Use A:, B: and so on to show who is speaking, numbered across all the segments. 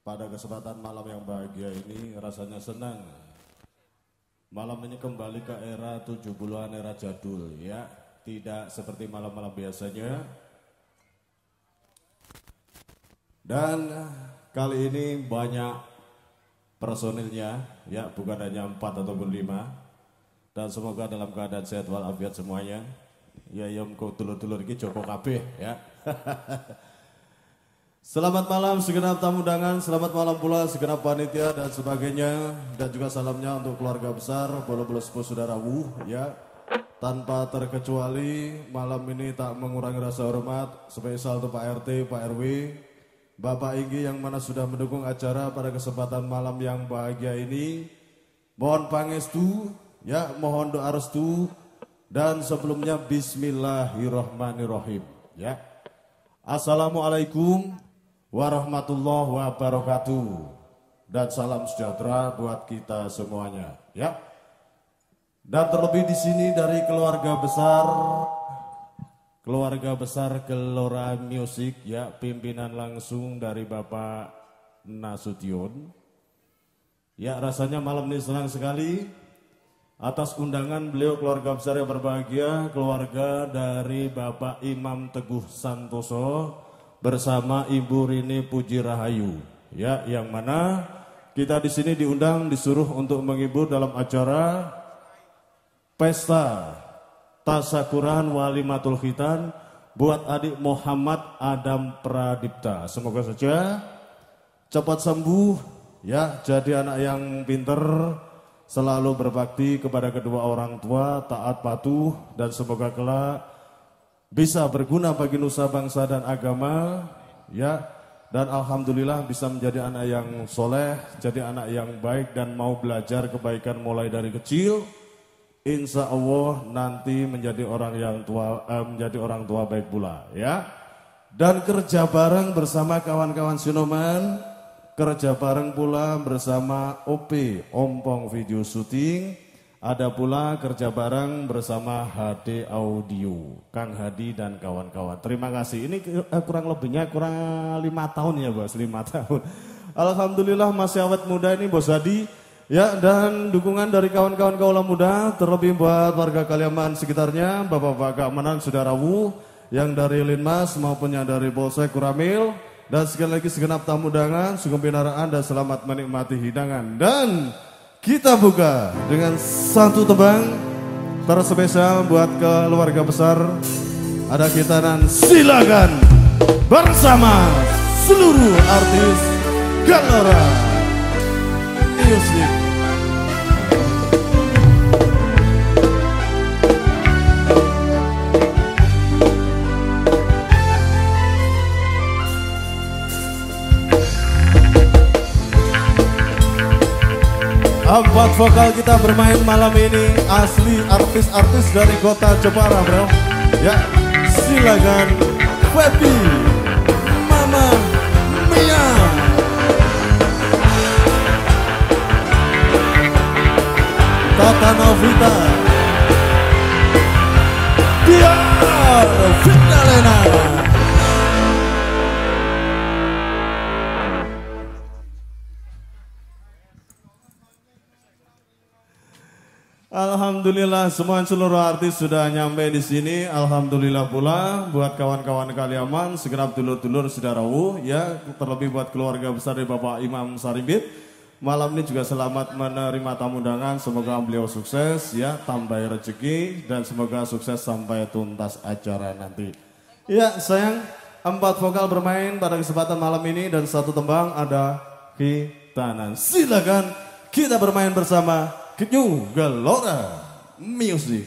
A: Pada kesempatan malam yang bahagia ini rasanya senang. Malam ini kembali ke era 70-an, era jadul ya. Tidak seperti malam-malam biasanya. Dan kali ini banyak personilnya ya, bukan hanya 4 ataupun 5. Dan semoga dalam keadaan sehat walafiat semuanya. Ya yom kau dulur-dulur iki Joko kabeh ya. Selamat malam segenap tamu undangan, selamat malam pula segenap panitia dan sebagainya. Dan juga salamnya untuk keluarga besar, bolo-bolo sepuh saudara ya. Tanpa terkecuali malam ini tak mengurangi rasa hormat spesial untuk Pak RT, Pak RW, Bapak Inggi yang mana sudah mendukung acara pada kesempatan malam yang bahagia ini. Mohon pangestu ya, mohon doa restu. Dan sebelumnya bismillahirrahmanirrahim ya. Assalamualaikum warahmatullahi wabarakatuh. Dan salam sejahtera buat kita semuanya ya. Dan terlebih di sini dari keluarga besar Gelora Music ya, pimpinan langsung dari Bapak Nasution. Ya, rasanya malam ini senang sekali atas undangan beliau keluarga besar yang berbahagia, keluarga dari Bapak Imam Teguh Santoso bersama Ibu Rini Puji Rahayu. Ya, yang mana kita di sini diundang, disuruh untuk menghibur dalam acara pesta Tasyakuran Walimatul Khitan buat adik Muhammad Adam Pradipta. Semoga saja cepat sembuh ya, jadi anak yang pinter, selalu berbakti kepada kedua orang tua, taat patuh, dan semoga kelak bisa berguna bagi nusa bangsa dan agama ya. Dan alhamdulillah bisa menjadi anak yang soleh, jadi anak yang baik dan mau belajar kebaikan mulai dari kecil. Insya Allah nanti menjadi orang tua baik pula ya. Dan kerja bareng bersama kawan-kawan Sinoman, kerja bareng pula bersama OP Ompong Video Shooting. Ada pula kerja bareng bersama HD Audio, Kang Hadi dan kawan-kawan. Terima kasih. Ini kurang lebihnya kurang 5 tahun ya Bos, 5 tahun. Alhamdulillah masih awet muda ini Bos Hadi. Ya, dan dukungan dari kawan-kawan kaula muda, terlebih buat warga Kaliaman sekitarnya, bapak-bapak keamanan, saudara yang dari Linmas maupun yang dari Polsek Kuramil. Dan sekali lagi segenap tamu undangan, sugeng pinaraan dan selamat menikmati hidangan. Dan kita buka dengan satu tebang terspesial buat keluarga besar. Ada gitaran, silakan bersama seluruh artis Gelora Music. Empat vokal kita bermain malam ini asli artis-artis dari kota Jepara bro. Ya, silakan Febi, Mama Mia, Tata Novita, Biar Vitalena. Alhamdulillah semua seluruh artis sudah nyampe di sini. Alhamdulillah pula buat kawan-kawan Kaliaman, segenap dulur-dulur saudara ya, terlebih buat keluarga besar dari Bapak Imam Saribit. Malam ini juga selamat menerima tamu undangan. Semoga beliau sukses ya, tambah rezeki dan semoga sukses sampai tuntas acara nanti. Ya sayang, 4 vokal bermain pada kesempatan malam ini dan satu tembang ada Khitanan. Silakan kita bermain bersama New Gelora Music.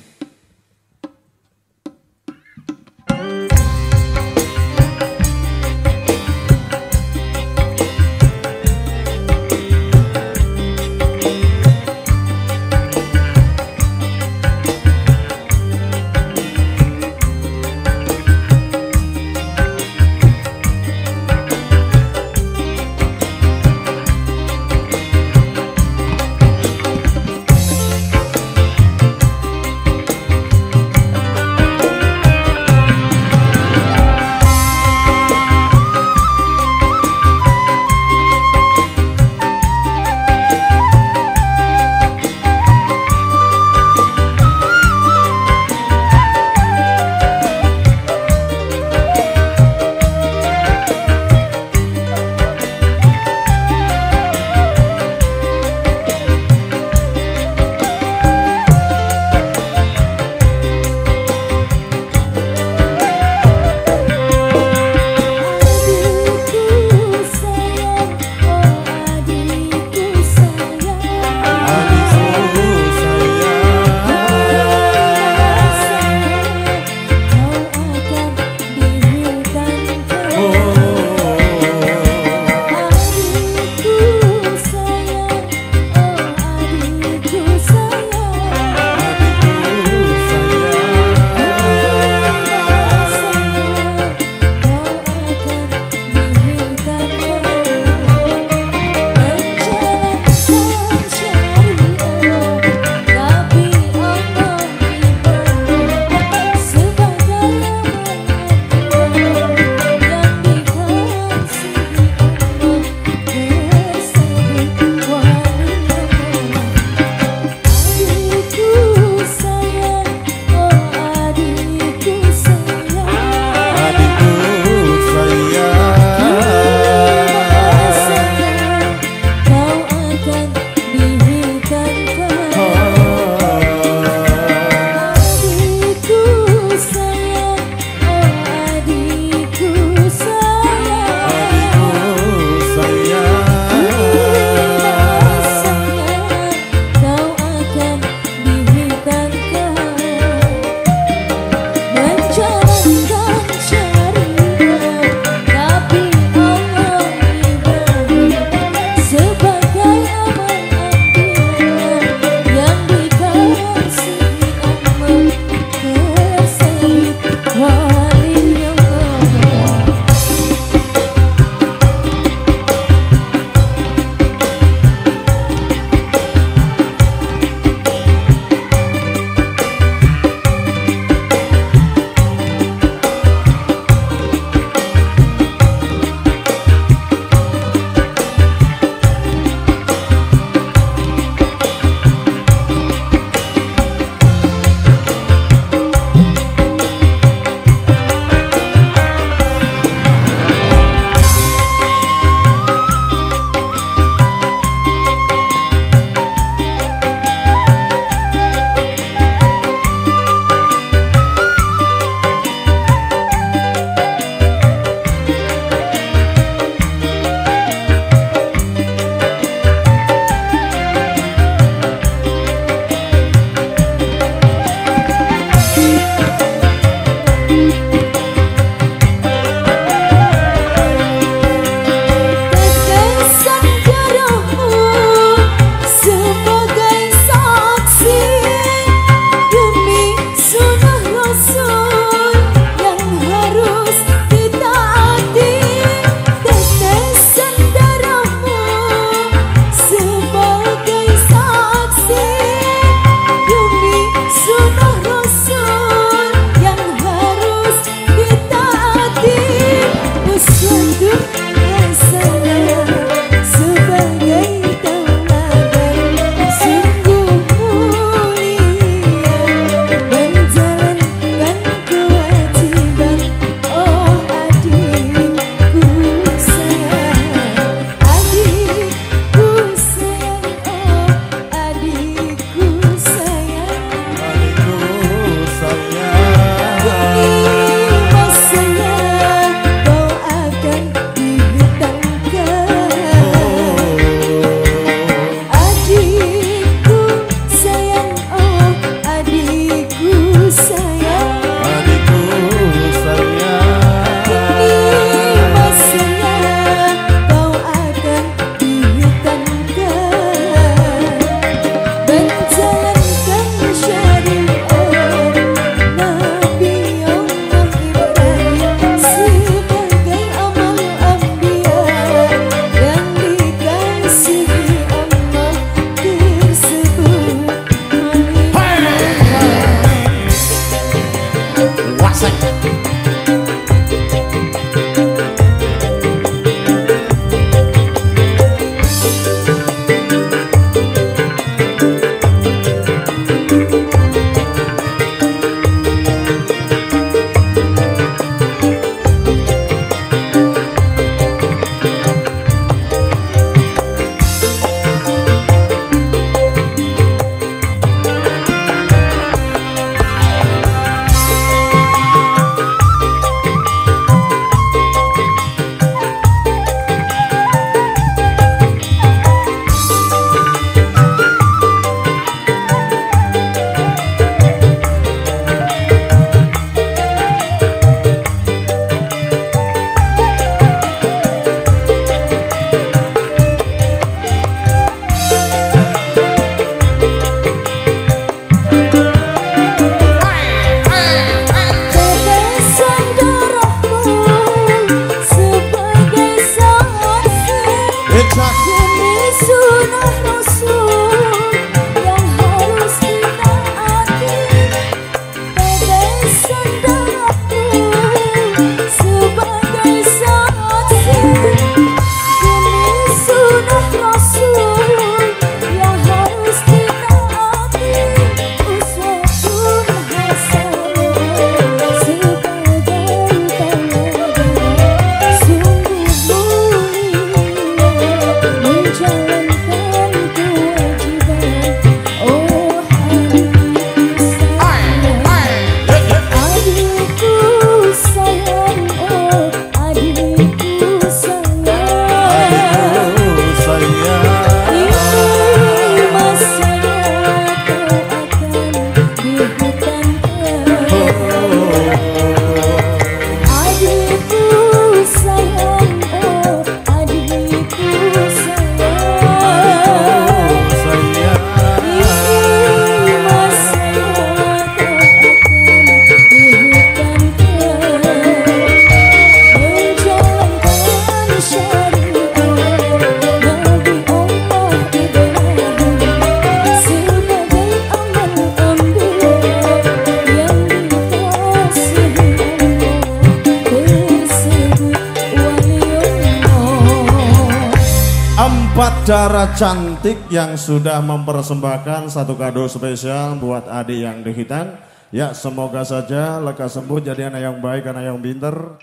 A: Darah cantik yang sudah mempersembahkan satu kado spesial buat adik yang dihitan. Ya semoga saja lekas sembuh jadi anak yang baik, anak yang pinter,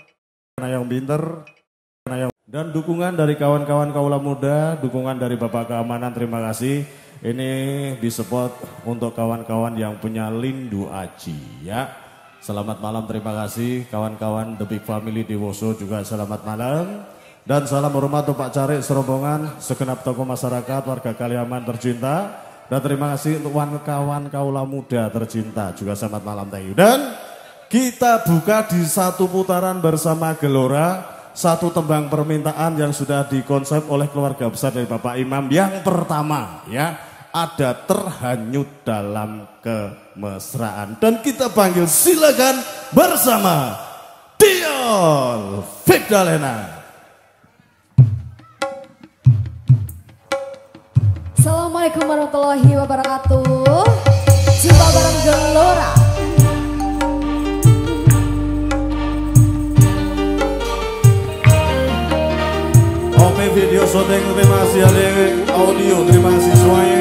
A: dan dukungan dari kawan-kawan kaula muda, dukungan dari Bapak Keamanan, terima kasih. Ini disupport untuk kawan-kawan yang punya Lindu Aji ya. Selamat malam, terima kasih kawan-kawan The Big Family di Woso juga selamat malam. Dan salam hormat untuk Pak Carik serombongan, segenap tokoh masyarakat, warga Kaliaman tercinta. Dan terima kasih untuk kawan-kawan kaula muda tercinta juga selamat malam, thank you. Dan kita buka di satu putaran bersama Gelora, satu tembang permintaan yang sudah dikonsep oleh keluarga besar dari Bapak Imam. Yang pertama ya, ada Terhanyut Dalam Kemesraan. Dan kita panggil silakan bersama Diol Vigdalena.
B: Assalamualaikum warahmatullahi wabarakatuh. Jumpa bareng Gelora.
A: Oke, video syuting terima kasih, ada audio terima kasih semuanya.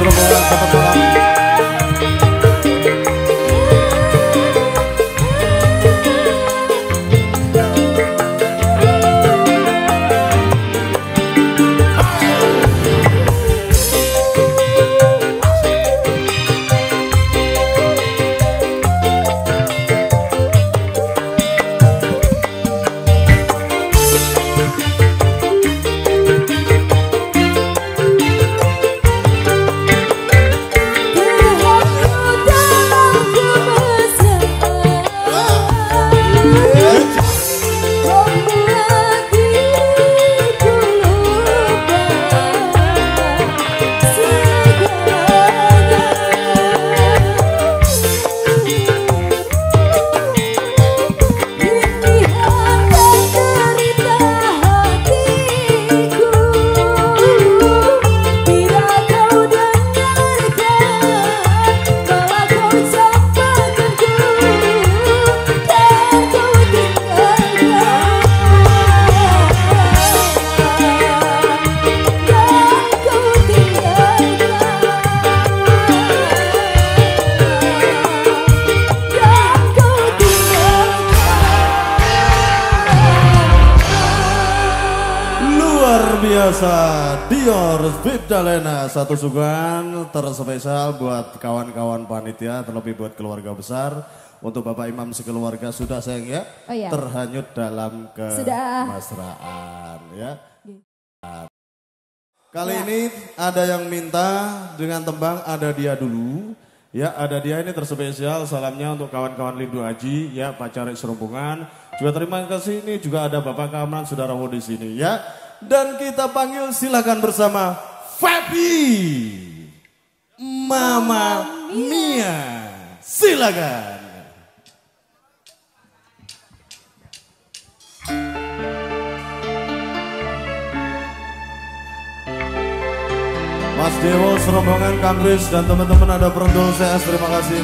A: serombongan tetap malam. Biasa Dior Vidalena, satu suguhan terspesial buat kawan-kawan panitia, terlebih buat keluarga besar. Untuk Bapak Imam sekeluarga sudah sayang ya,
B: Oh, iya.
A: terhanyut dalam kemesraan ya. Kali ini ada yang minta dengan tembang Ada Dia Dulu. Ya, Ada Dia ini terspesial, salamnya untuk kawan-kawan Lindu Aji ya, pacar serombongan. Juga terima kasih, ini juga ada Bapak Keamanan Saudarawo di sini ya. Dan kita panggil, silakan bersama Fabi Mama Mia. Silakan. Mas Dewo, serombongan Kang Kris dan teman-teman ada Perondol CS, terima kasih.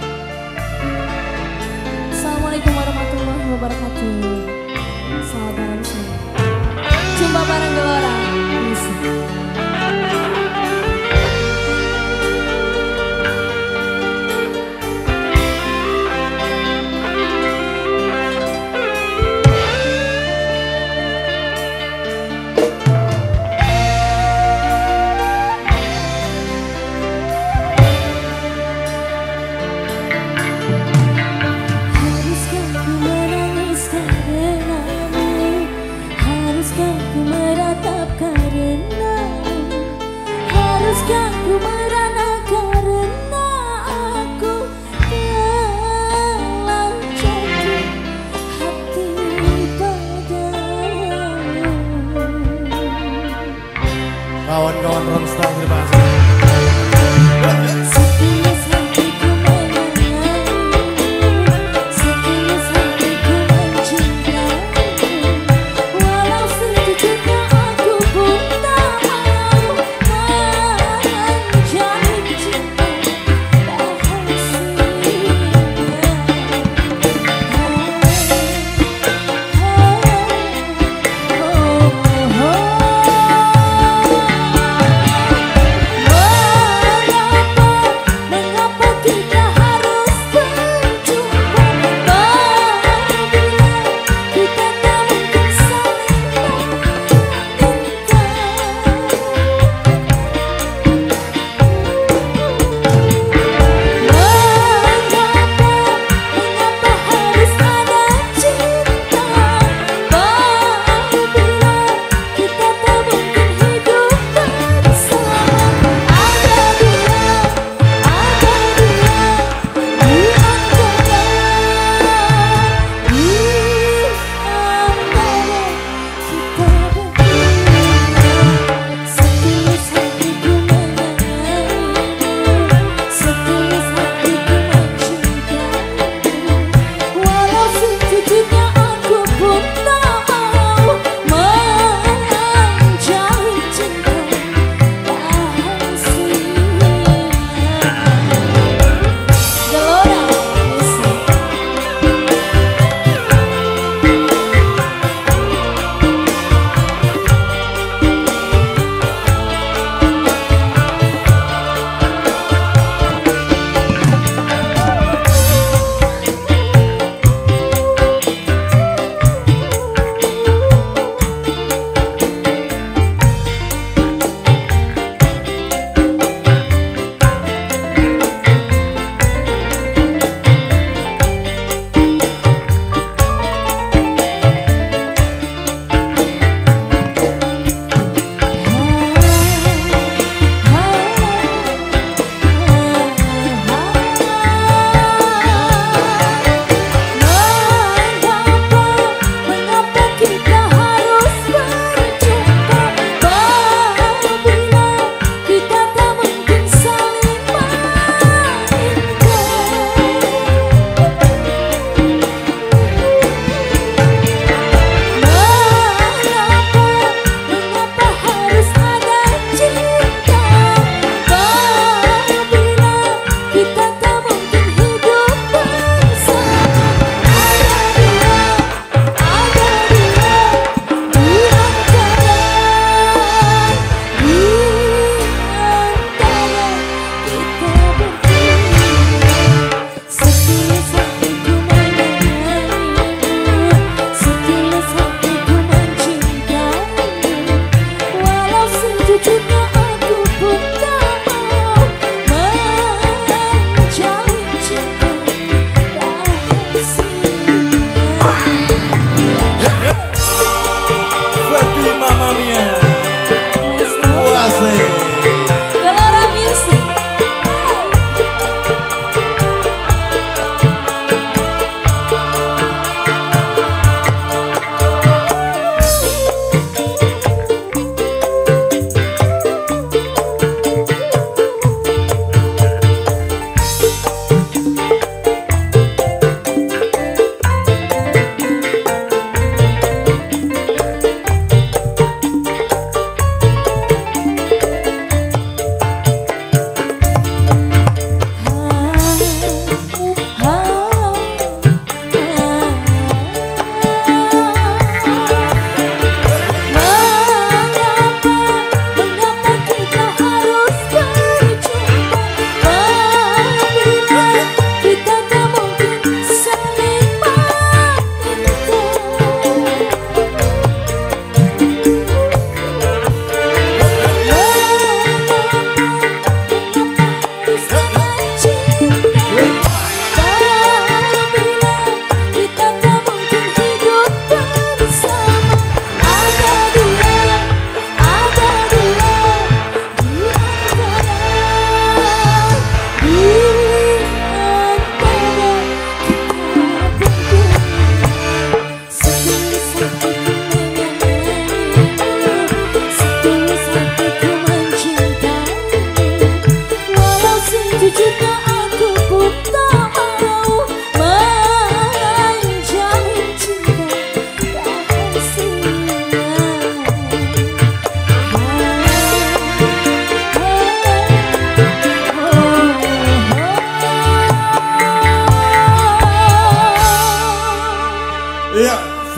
B: Assalamualaikum warahmatullahi wabarakatuh. Selamat malam semua. Jumpa bareng Gelora.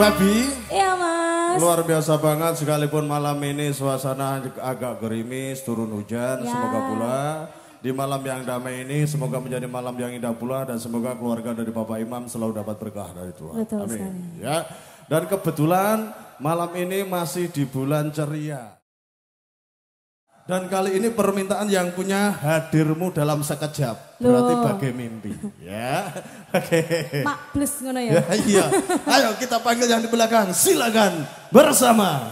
A: Babi.
B: Iya Mas.
A: Luar biasa banget sekalipun malam ini suasana agak gerimis, turun hujan.
B: Ya.
A: Semoga pula di malam yang damai ini semoga menjadi malam yang indah pula dan semoga keluarga dari Bapak Imam selalu dapat berkah dari Tuhan.
B: Betul
A: Amin.
B: sekali.
A: Ya. Dan kebetulan malam ini masih di bulan ceria. Dan kali ini permintaan yang punya hadirmu dalam sekejap. Berarti bagai mimpi. Ya. Oke.
B: Mak plus ngono ya.
A: Ya, iya. Ayo kita panggil yang di belakang. Silakan bersama.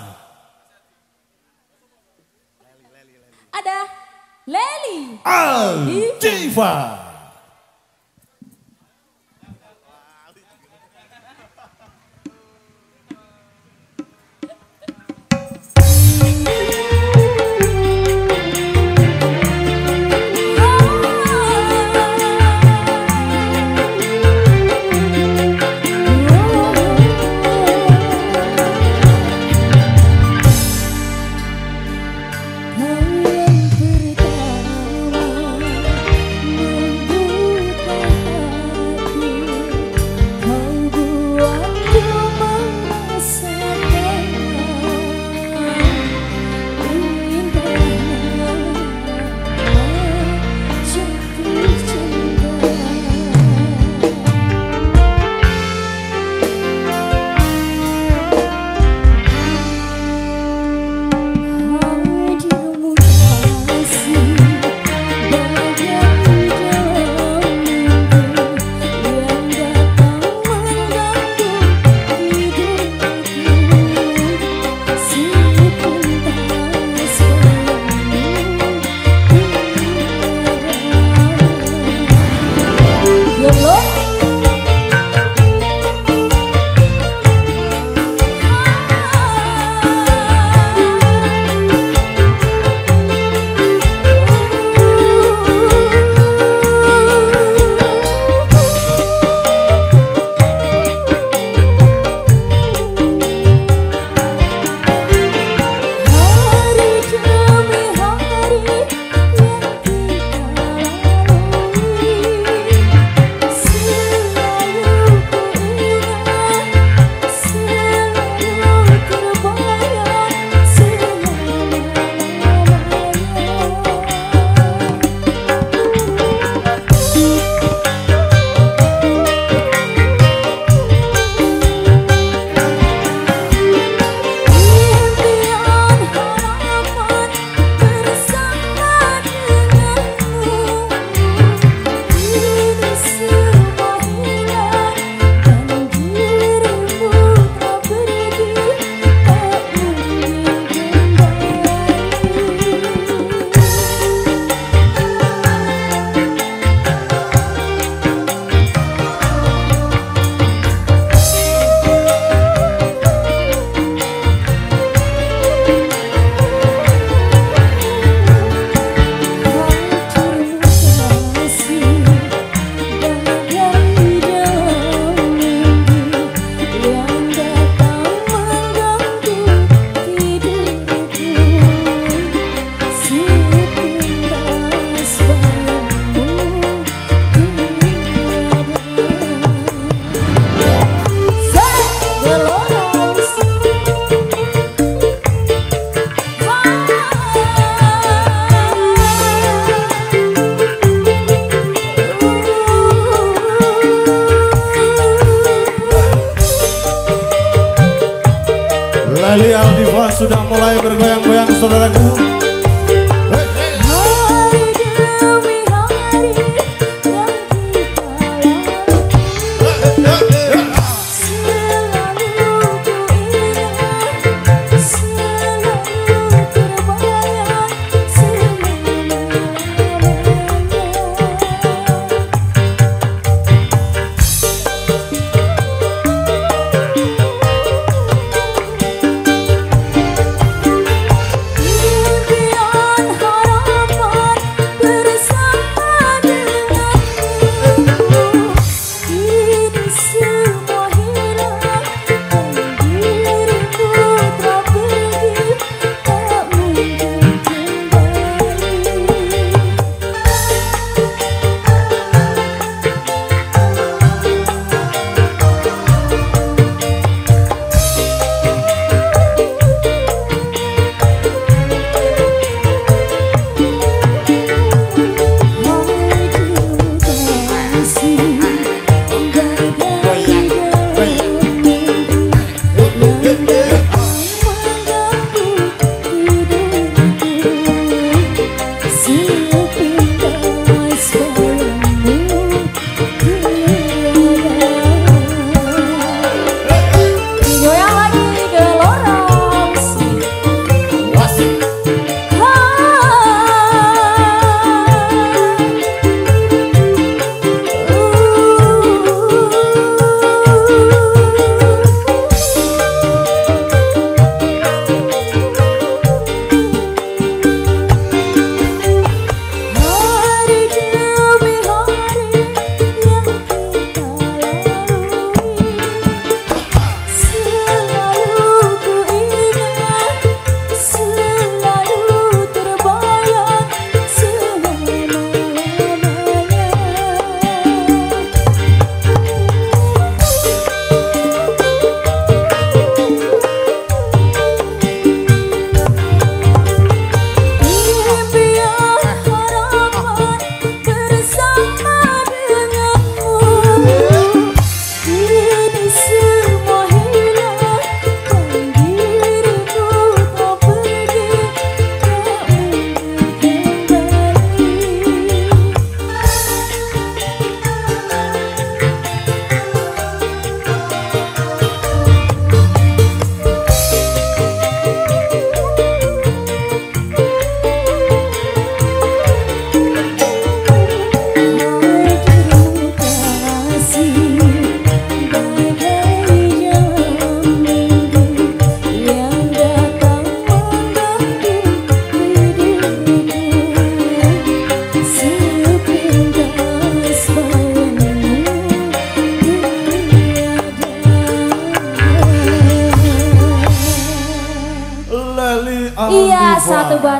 B: Ada Leli
A: Aldiva. Leli Aldiva sudah mulai bergoyang-goyang saudaraku.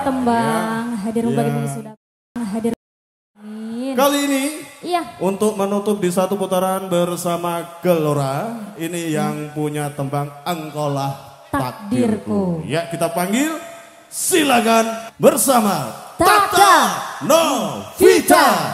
B: tembang. Hadir
A: Ya.
B: bagi sudah. Hadir. Amin.
A: Kali ini
B: Iya.
A: untuk menutup di satu putaran bersama Gelora, ini yang punya tembang Engkaulah Takdirku.
B: Takdirku.
A: Ya, kita panggil, silakan bersama
B: Tata
A: Novita.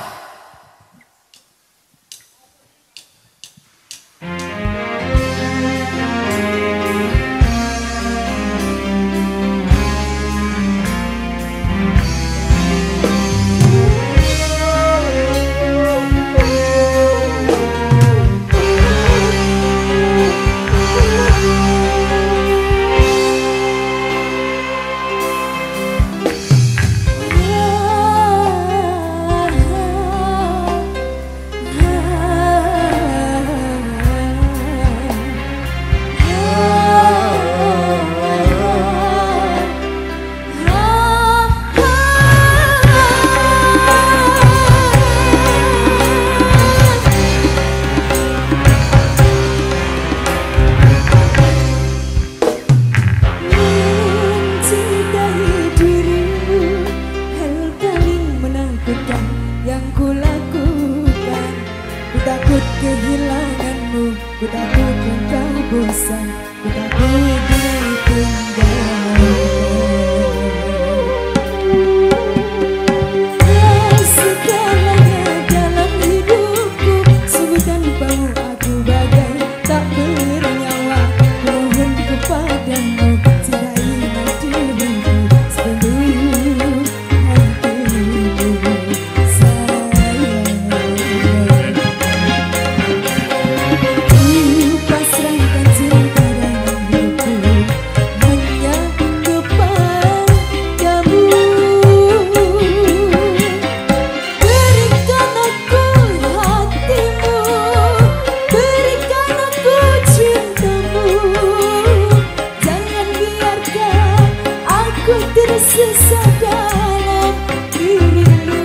B: yang kulakukan, ku takut kehilanganmu, ku takut engkau bosan, ku takut ditinggalkan. Segalanya dalam hidupku, sebutkan bau aku bagai tak bernyawa. Mohon kepadamu, cintai diriku sepenuh hatiku. Pasrahkan cinta dalam hidupku hanya kepadamu. Berikan aku hatimu, berikan aku cintamu. Jangan biarkan aku tersesat dalam dirimu.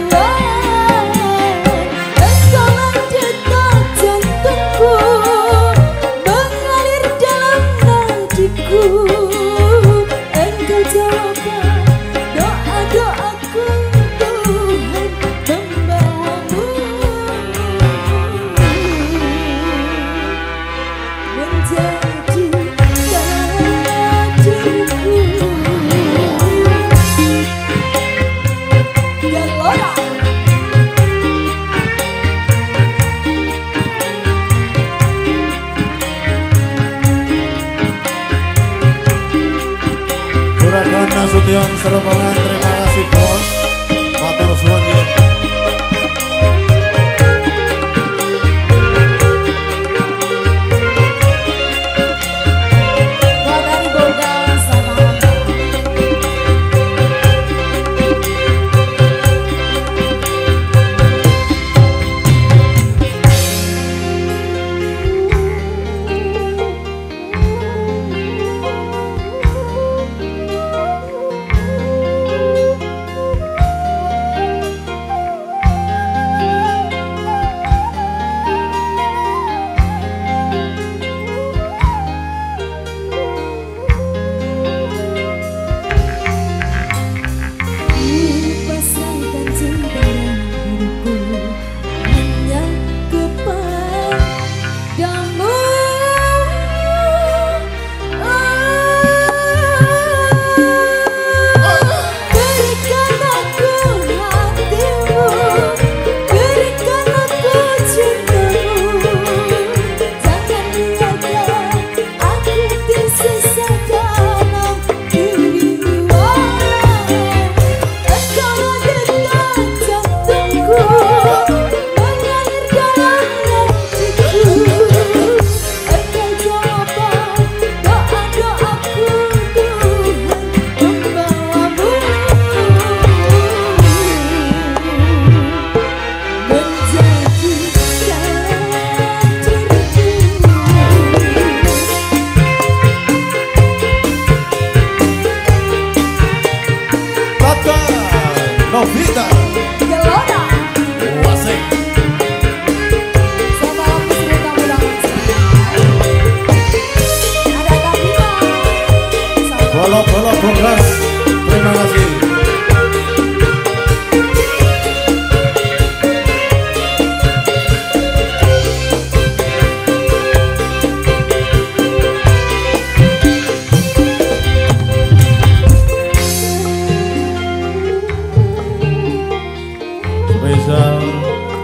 B: Engkaulah detak jantungku, mengalir dalam nadiku. Engkau jawabkan doa-doaku, Tuhan membawamu menjadi takdirku. Gelora.
A: Juragan Nasution Serpongan, terima kasih bos. Matur suwun ya.
B: Dari Boga sama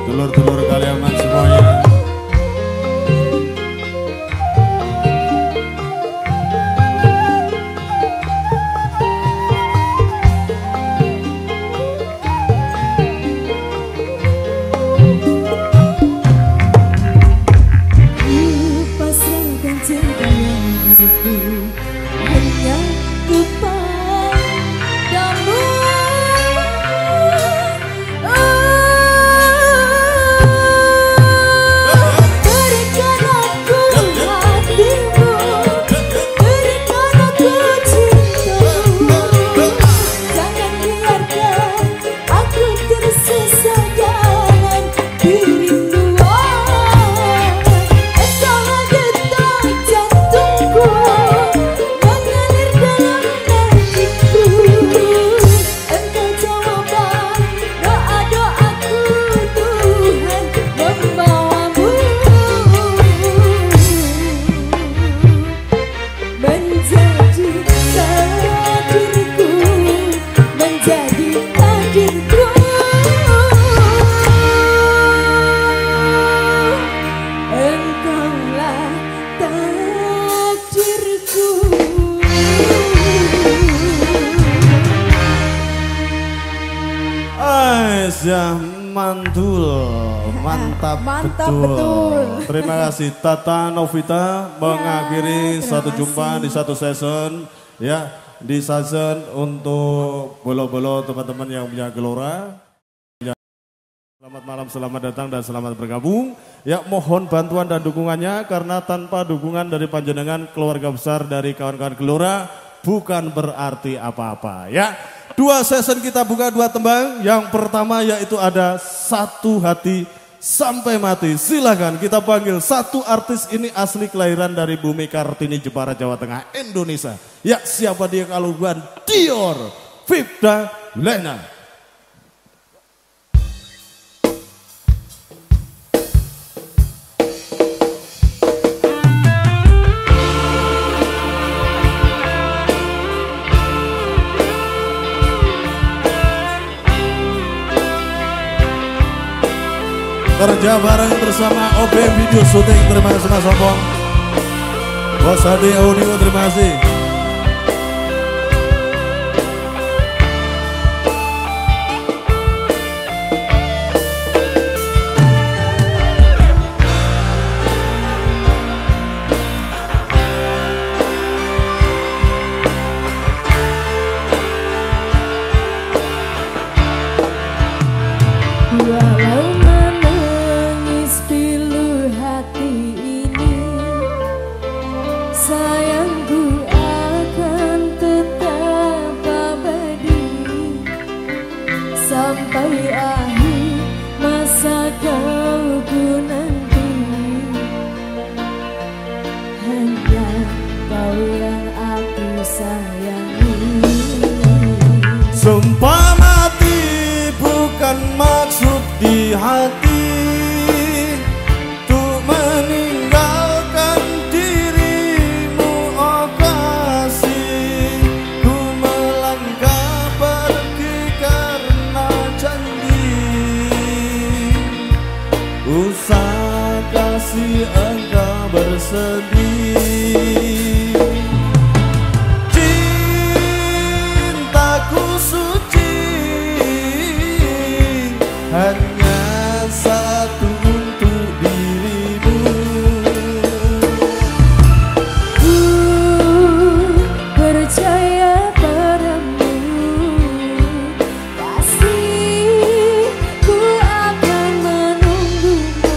A: Dulur-dulur Kaliaman semuanya. Ya mantul, mantap betul. Terima kasih Tata Novita mengakhiri satu jumpa di satu season ya, di season untuk bolo-bolo teman-teman yang punya Gelora. Selamat malam, selamat datang dan selamat bergabung. Ya mohon bantuan dan dukungannya karena tanpa dukungan dari panjenengan keluarga besar dari kawan-kawan Gelora bukan berarti apa-apa ya. Dua season kita buka dua tembang. Yang pertama yaitu ada Satu Hati Sampai Mati. Silakan kita panggil satu artis ini asli kelahiran dari Bumi Kartini, Jepara, Jawa Tengah, Indonesia. Ya siapa dia kalau bukan Dior Vivda Lena. Kerja bareng bersama OBM Video Shooting, terima kasih Mas Opong. Bos Hadi Audio, terima kasih.
B: Sampai akhir masa kau nanti, hanya kau yang aku sayangi.
A: Sumpah mati bukan maksud di hati, untuk meninggalkan dirimu oh kasih. Ku melangkah pergi karena janji, usah kasih engkau bersedih. Cintaku suci hanya satu untuk dirimu.
B: Ku percaya padamu, kasihku akan menunggumu.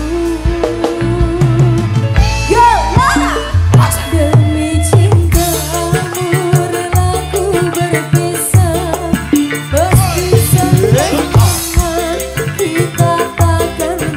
B: Gelap demi cintamu rela ku berpisah, meski semua kita takkan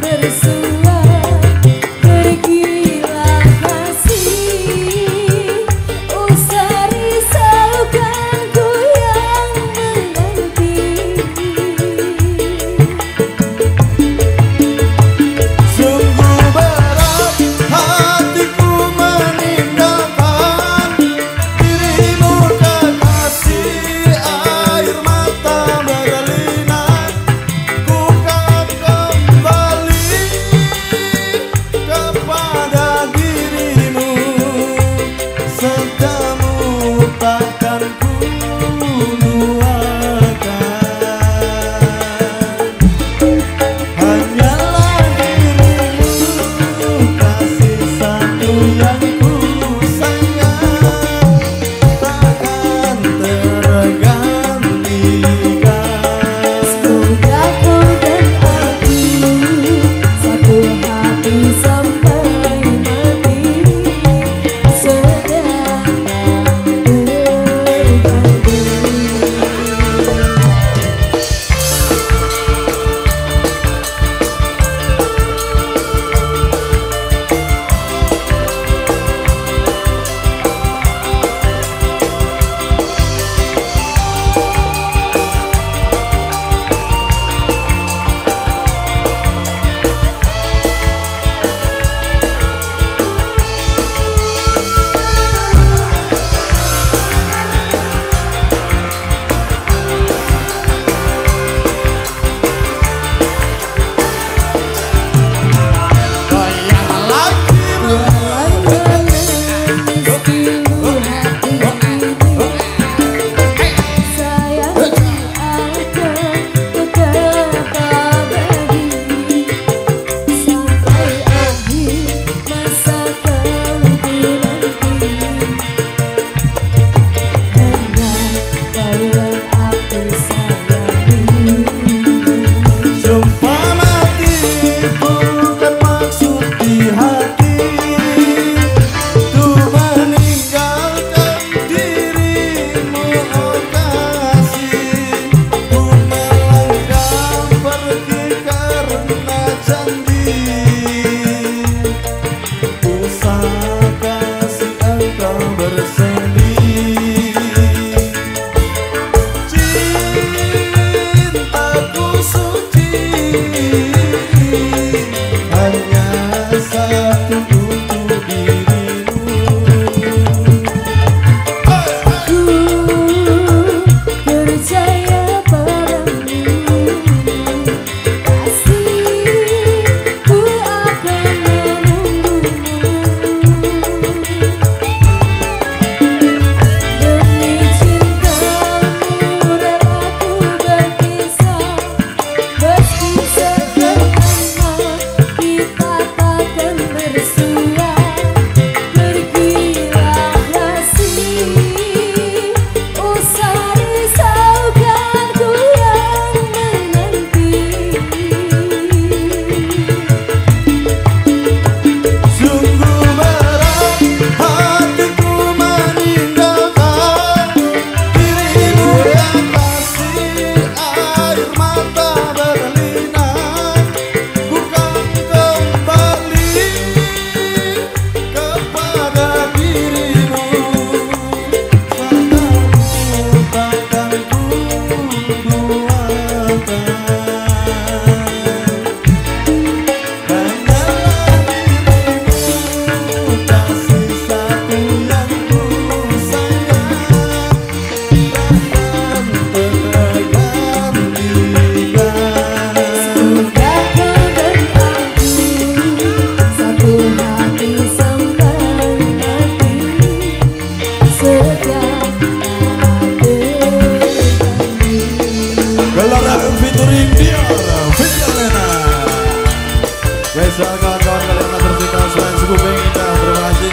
A: spesial kawan-kawan kalian tercinta selain Sekuping Indah, terima kasih.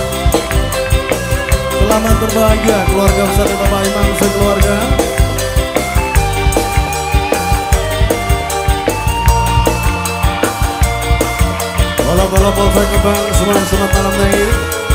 A: Selamat berbahagia keluarga besar Bapak Imam sekeluarga. Bola-bola polsek Kembang, semua selamat malam lagi.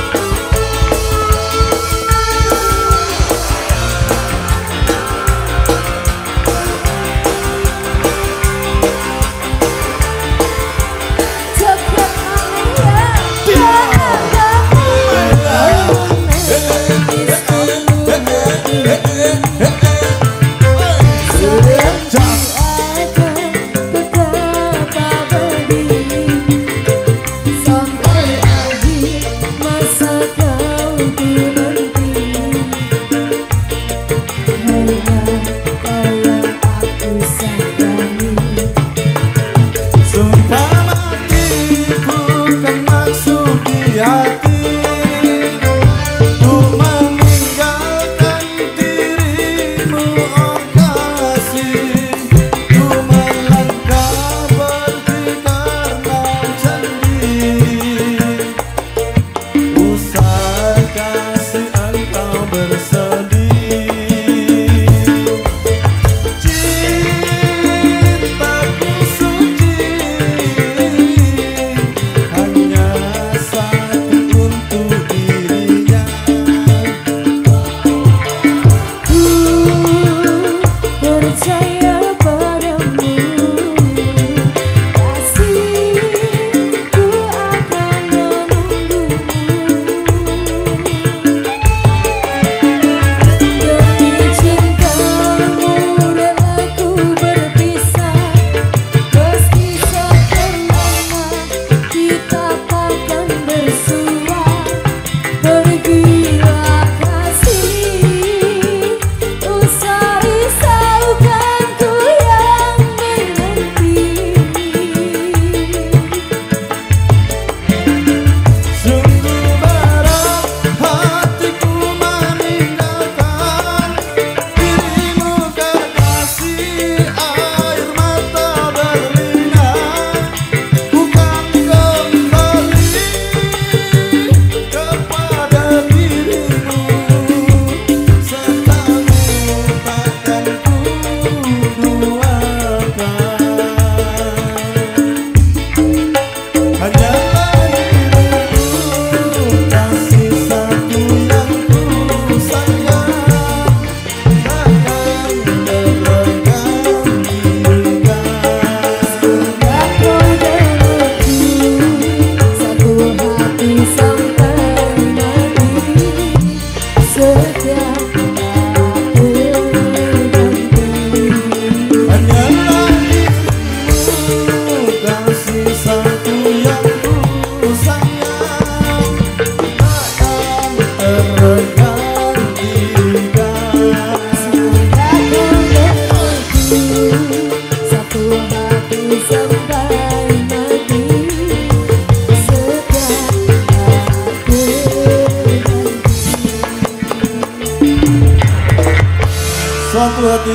A: Satu hati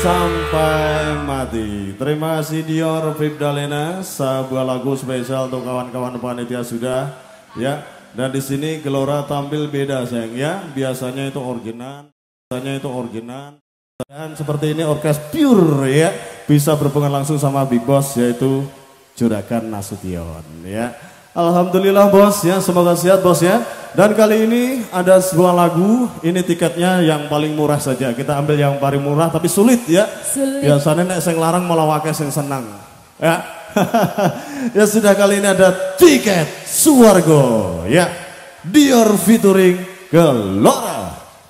A: sampai mati. Terima kasih Dior Vibdalena, sebuah lagu spesial untuk kawan-kawan panitia sudah ya. Dan di sini Gelora tampil beda sayang ya. Biasanya itu orginan, dan seperti ini orkes pure ya. Bisa berhubungan langsung sama Big Boss yaitu Juragan Nasution ya. Alhamdulillah bos ya, semoga sehat bos ya. Dan kali ini ada sebuah lagu, ini tiketnya yang paling murah saja. Kita ambil yang paling murah tapi sulit ya. Sulit. Biasanya nek sing larang malah wake sing senang. Ya. Ya sudah, kali ini ada tiket Suwargo ya. Dior featuring Gelora.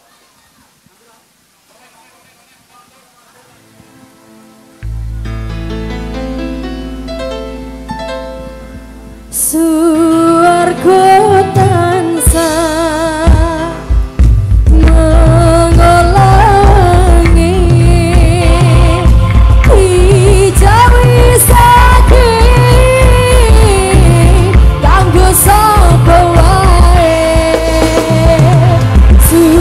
B: Suwargo tansah mengolangi dijawi sakit kanggo sapa wae.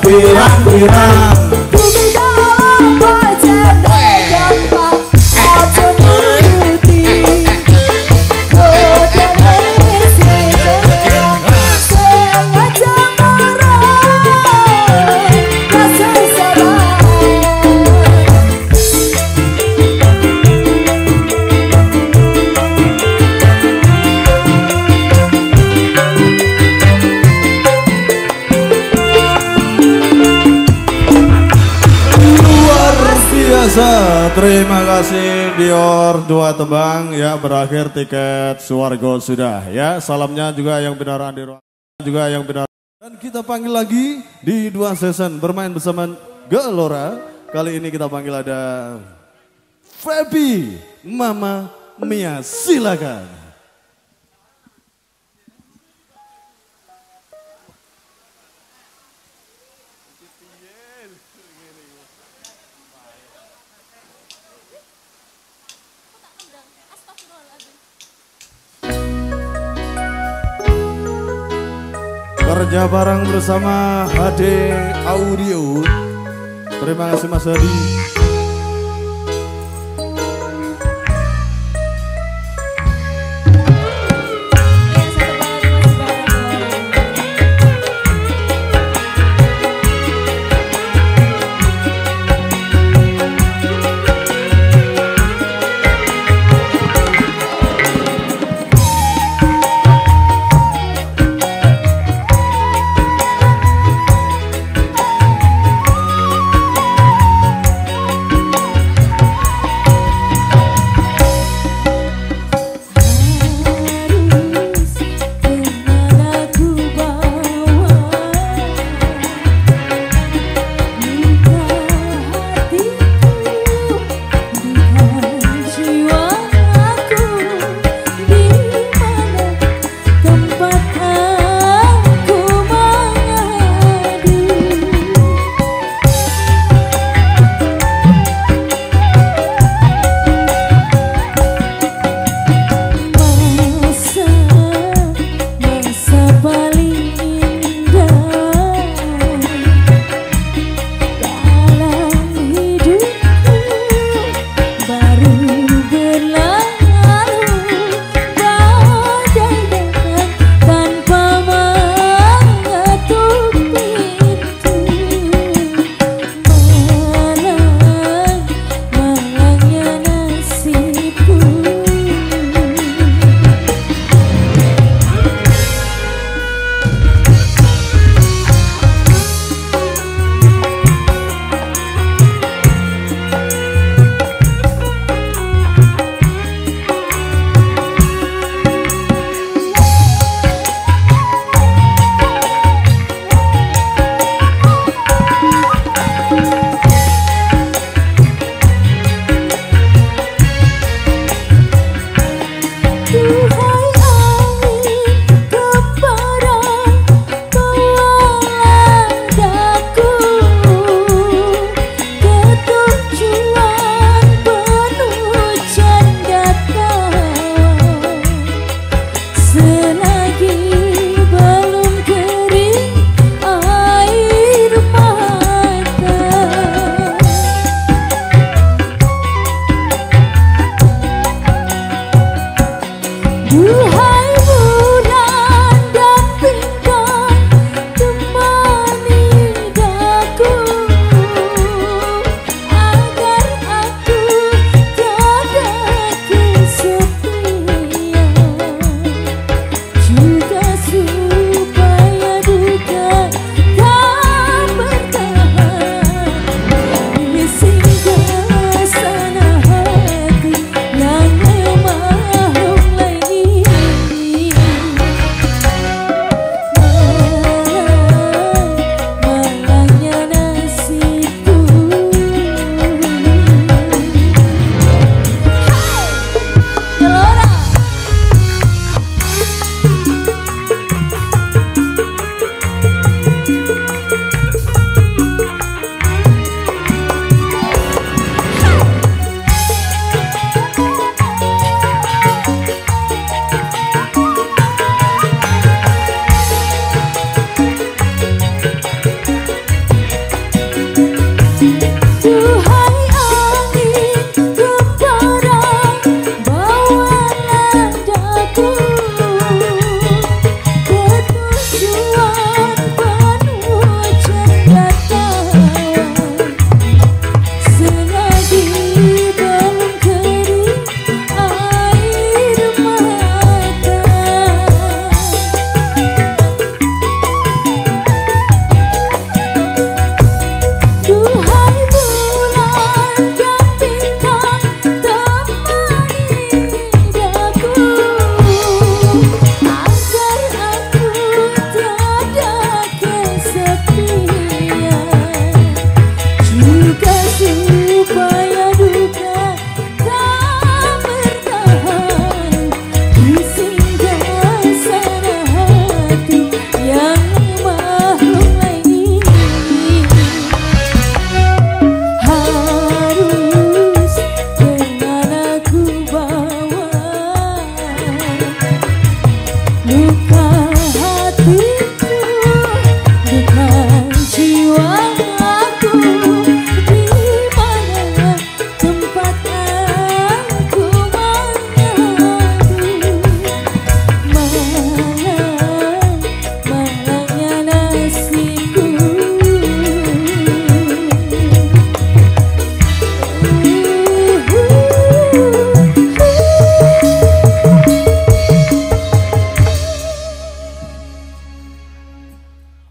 A: pirang-pirang.
B: Bumi dalam pacar dan gampang ojo nuruti. Boten wis sekelang sengaja marah rasa salah.
A: Biasa, terima kasih Dior, dua tembang ya, berakhir tiket Suwargo sudah ya. Salamnya juga yang benar di ruang, juga yang benar. Dan kita panggil lagi di dua season bermain bersama Gelora. Kali ini kita panggil ada Feby, Mama Mia, silakan. Kerja bareng bersama HD Audio. Terima kasih Mas Hadi.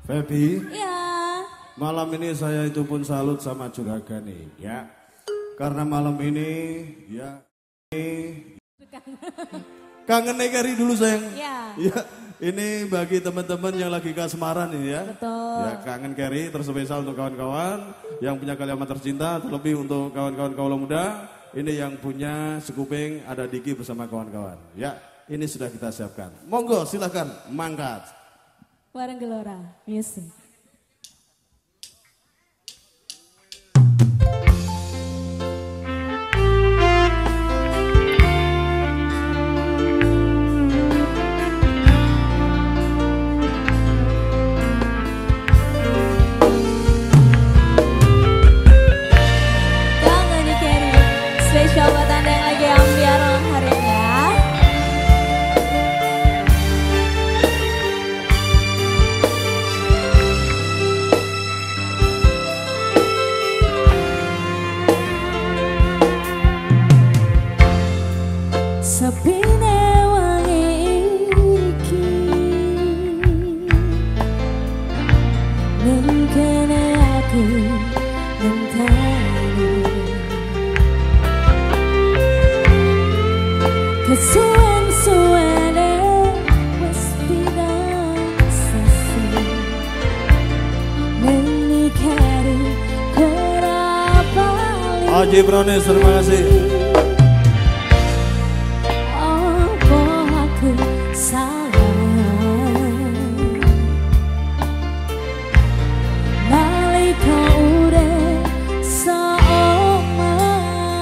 A: Feby,
B: Ya.
A: malam ini saya itu pun salut sama Juragan nih, ya. Karena malam ini, ya, kangen Keri dulu sayang.
B: Ya.
A: Ya, ini bagi teman-teman yang lagi kasmaran ini ya.
B: Betul.
A: Ya, kangen Keri terspesial untuk kawan-kawan yang punya kalimat tercinta, terlebih untuk kawan-kawan kaula muda. Ini yang punya sekuping ada Diki bersama kawan-kawan. Ya, ini sudah kita siapkan. Monggo silahkan mangkat.
B: Warung Gelora Music. Kangen nih Kerry, spesial buat Anda yang lagi ambiar malam hari ini ya. Sepine wangi iki ning kene aku ngenteni kesuwen-suwene wis pirang sasi ning nikari kerapali.
A: Haji Brones, terima kasih.
B: Apa aku salah nalika urip saomah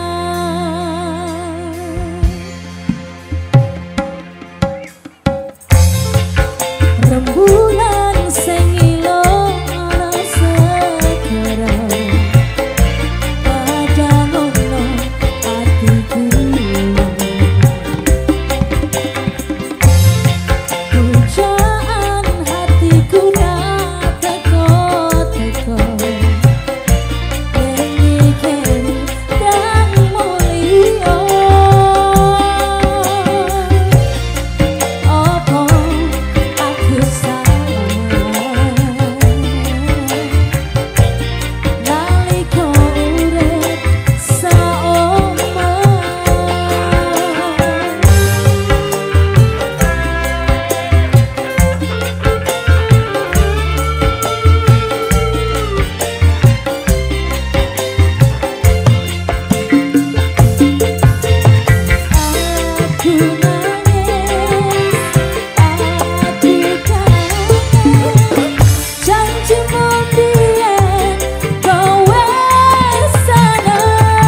B: rembulan sing ilung ana segara padang ono atiku. Pujaan hatiku nak teko-teko menyikir dan mulia. Apa aku salah nalika urip saomah. Aku nangis, aku kangen janjimu biyen kowe sana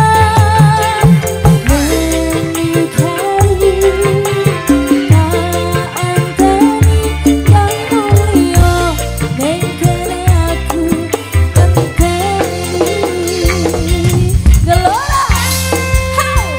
B: menikari tak anteni yang mulia ning kene aku ngenteni. Gelora, hey!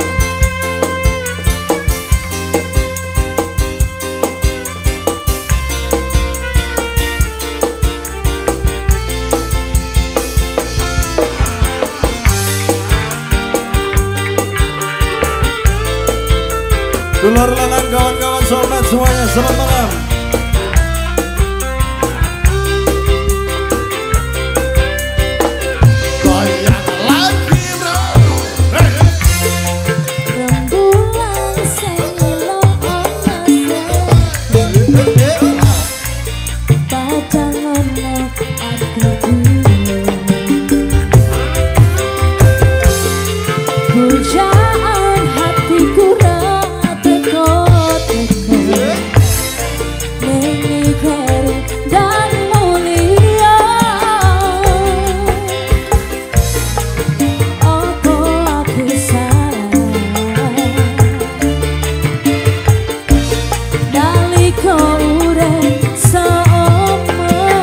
A: Dulur lanang kawan-kawan sobat semuanya, selamat malam. Goyang lagi bro.
B: Rembulan sing ilung ana padang ono atiku. Pujaan hatiku ra teko-teko menyikir dan mulia. Apa aku salah nalika urip saomah.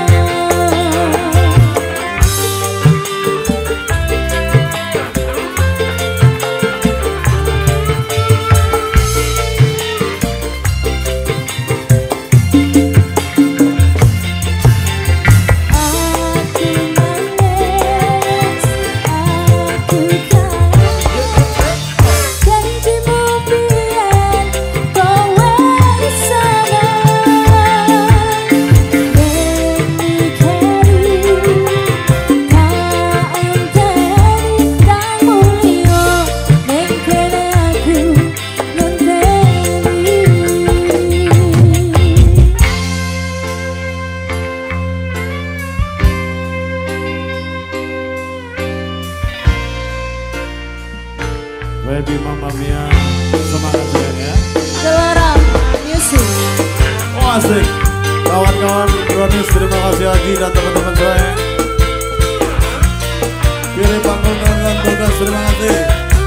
A: Baby Mama Mia. Semangat sayang ya.
B: Dilarang Music.
A: Oh asik. Kawan-kawan Brownies, terima kasih Agi dan teman-teman saya. Pilih panggung dan tugas, terima kasih.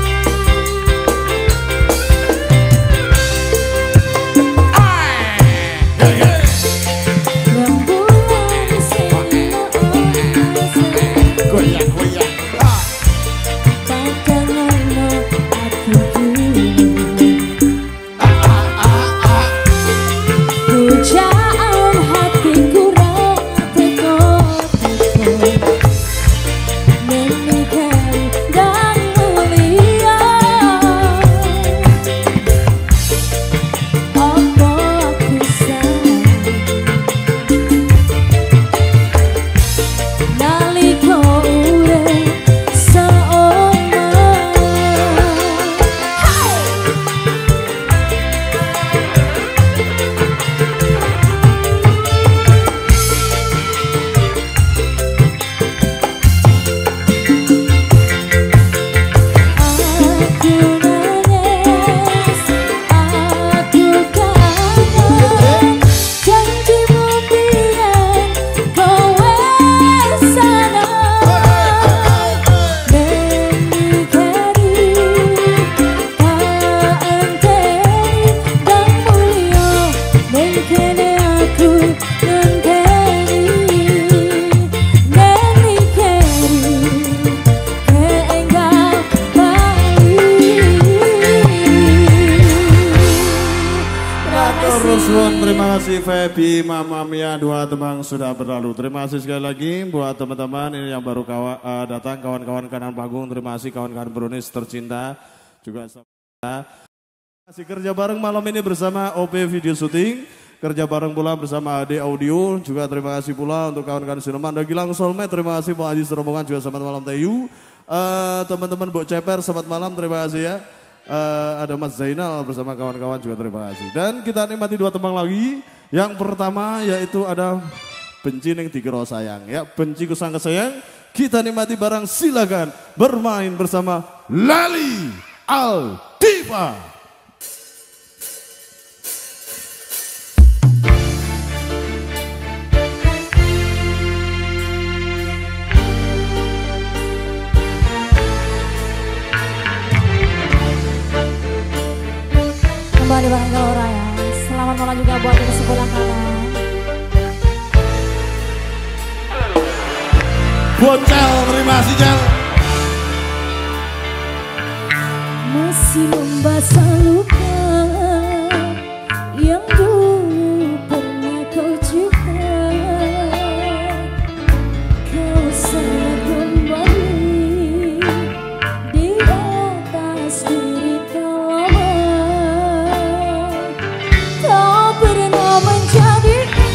A: Terima kasih Feby, Mama Mia, dua tembang sudah berlalu. Terima kasih sekali lagi buat teman-teman ini yang baru datang, kawan-kawan kanan panggung. Terima kasih kawan-kawan Brownies tercinta. Juga masih kerja bareng malam ini bersama OP Video Shooting. Kerja bareng pula bersama AD Audio. Juga terima kasih pula untuk kawan-kawan Sineman dan Gilang Soulmate. Terima kasih Pak Haji Serombongan, juga selamat malam Tayu. Teman-teman Bok Ceper, selamat malam, terima kasih ya. Ada Mas Zainal bersama kawan-kawan juga terima kasih. Dan kita nikmati dua tembang lagi. Yang pertama yaitu ada Benci Ning Dikira Sayang. Ya, benci kusangka sayang. Kita nikmati bareng, silakan bermain bersama Lali Aldiva.
B: Kembali bareng Gelora ya. Selamat malam juga buat yang sebelah kanan.
A: Bocel, terima kasih Cel.
B: Masih membasah luka yang dulu pernah kau cipta. Kau sayang kembali di atas derita lama. Kau pernah menjadi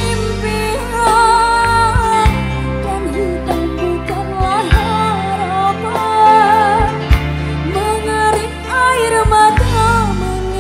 B: impian dan hitam bukanlah harapan. Mengalir air mata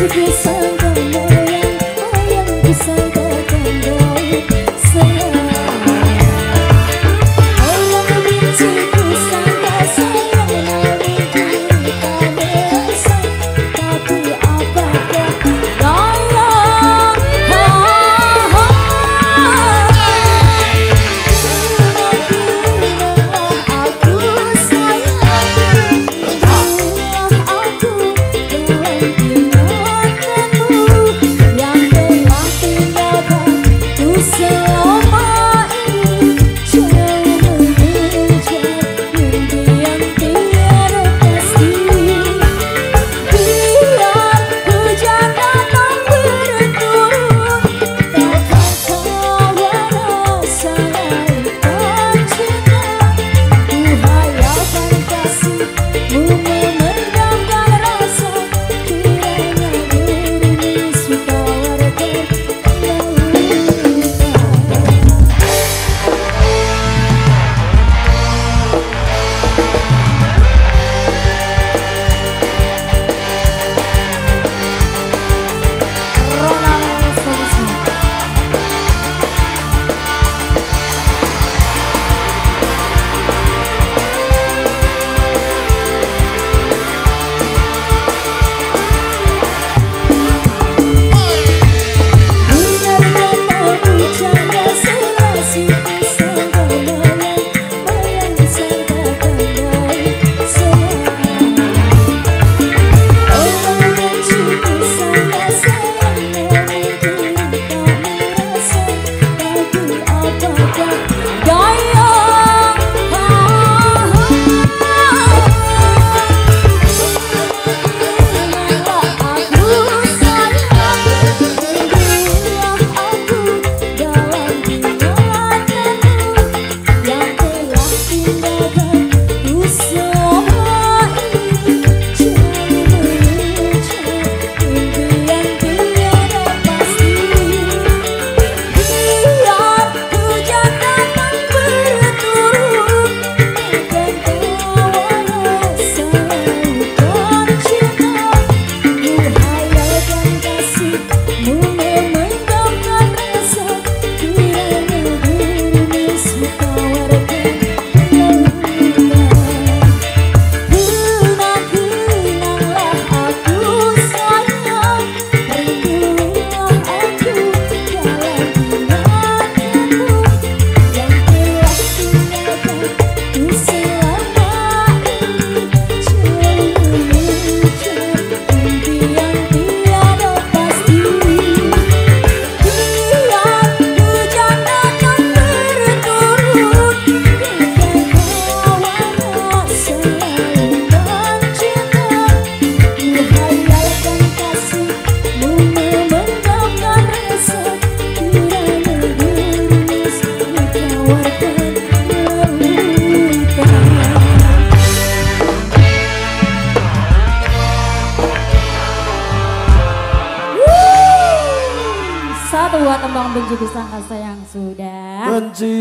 B: tembang benci disangka sayang sudah.
A: Benci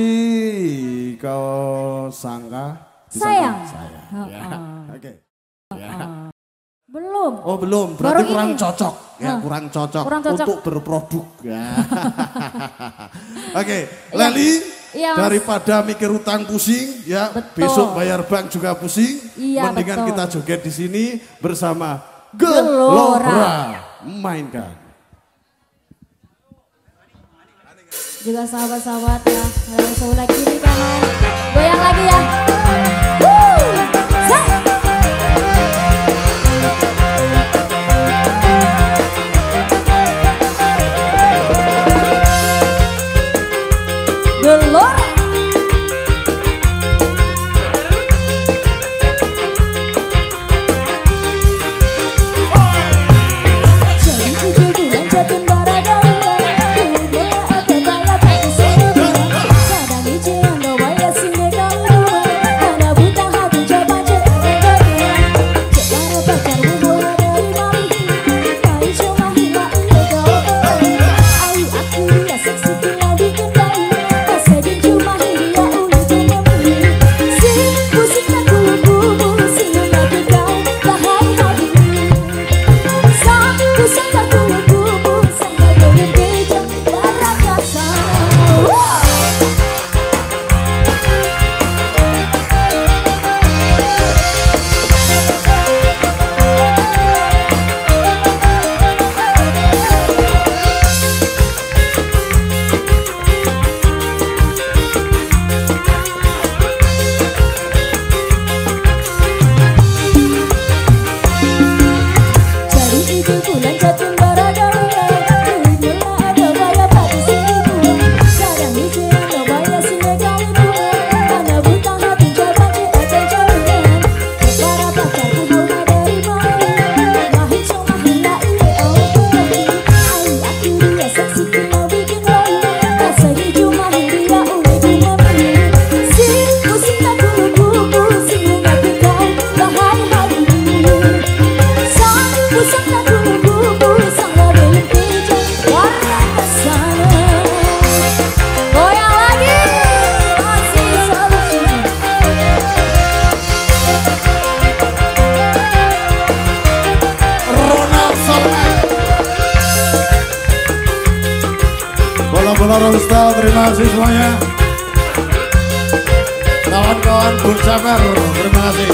A: kau sangka
B: sayang.
A: Ya. Oke. Ya.
B: Belum.
A: Oh belum, berarti
B: baru
A: kurang
B: ini.
A: cocok. Ya, kurang cocok untuk berproduk. Ya. Oke, Leli,
B: iya,
A: daripada mikir utang pusing, ya
B: betul.
A: Besok bayar bank juga pusing.
B: Iya,
A: mendingan
B: betul.
A: kita joget di sini bersama
B: Gelora.
A: Gelora. Mainkan.
B: Juga sahabat-sahabat ya, yang sebelah kiri kanan, goyang lagi ya. Gelora.
A: Rostal, terima kasih semuanya. Kawan-kawan Bursamer, terima kasih.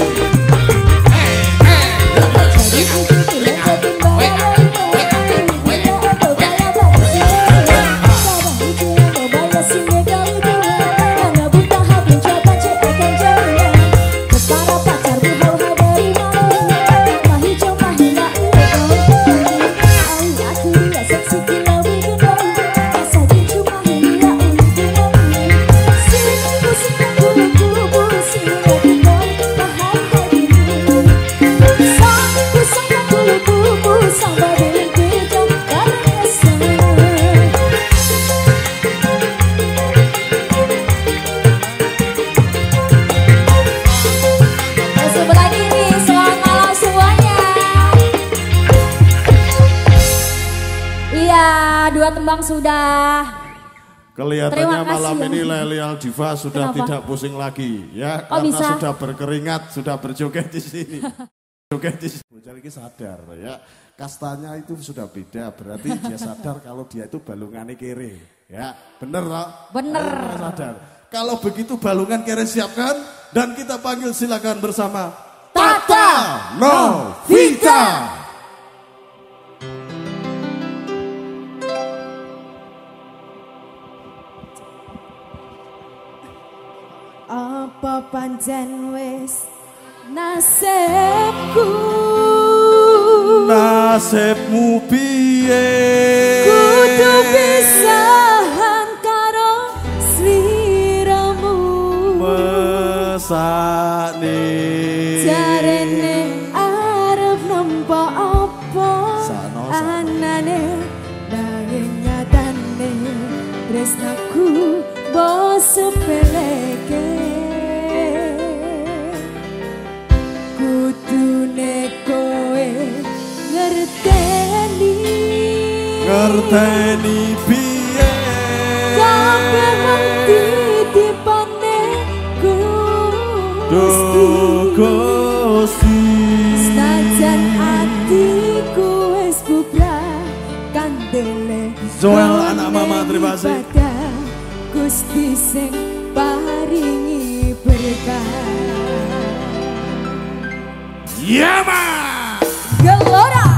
B: Dua tembang sudah.
A: Kelihatannya malam ini Lely Aldiva sudah tidak pusing lagi ya, karena
B: bisa?
A: sudah berkeringat, sudah berjoget di sini. Joget di sini. Bocah ini sadar ya, kastanya itu sudah beda, berarti dia sadar kalau dia itu balungannya kere. Ya, bener toh?
B: Bener.
A: Sadar. Kalau begitu balungan kere siapkan dan kita panggil silakan bersama Tata Novita.
B: Apa pancen wis nasibku,
A: nasibmu piye
B: kudu pisahan karo sliramu,
A: mesakne
B: jarene arep nampa apa anane nanging nyatane tresnaku bos sepeleke.
A: Ngerteni piye
B: kabeh ngerti dipane
A: Gusti,
B: senajan atiku wis bubrah kandele
A: Joel anak mama, terima kasih.
B: Gusti sing paringi berkah.
A: Yama
B: Gelora.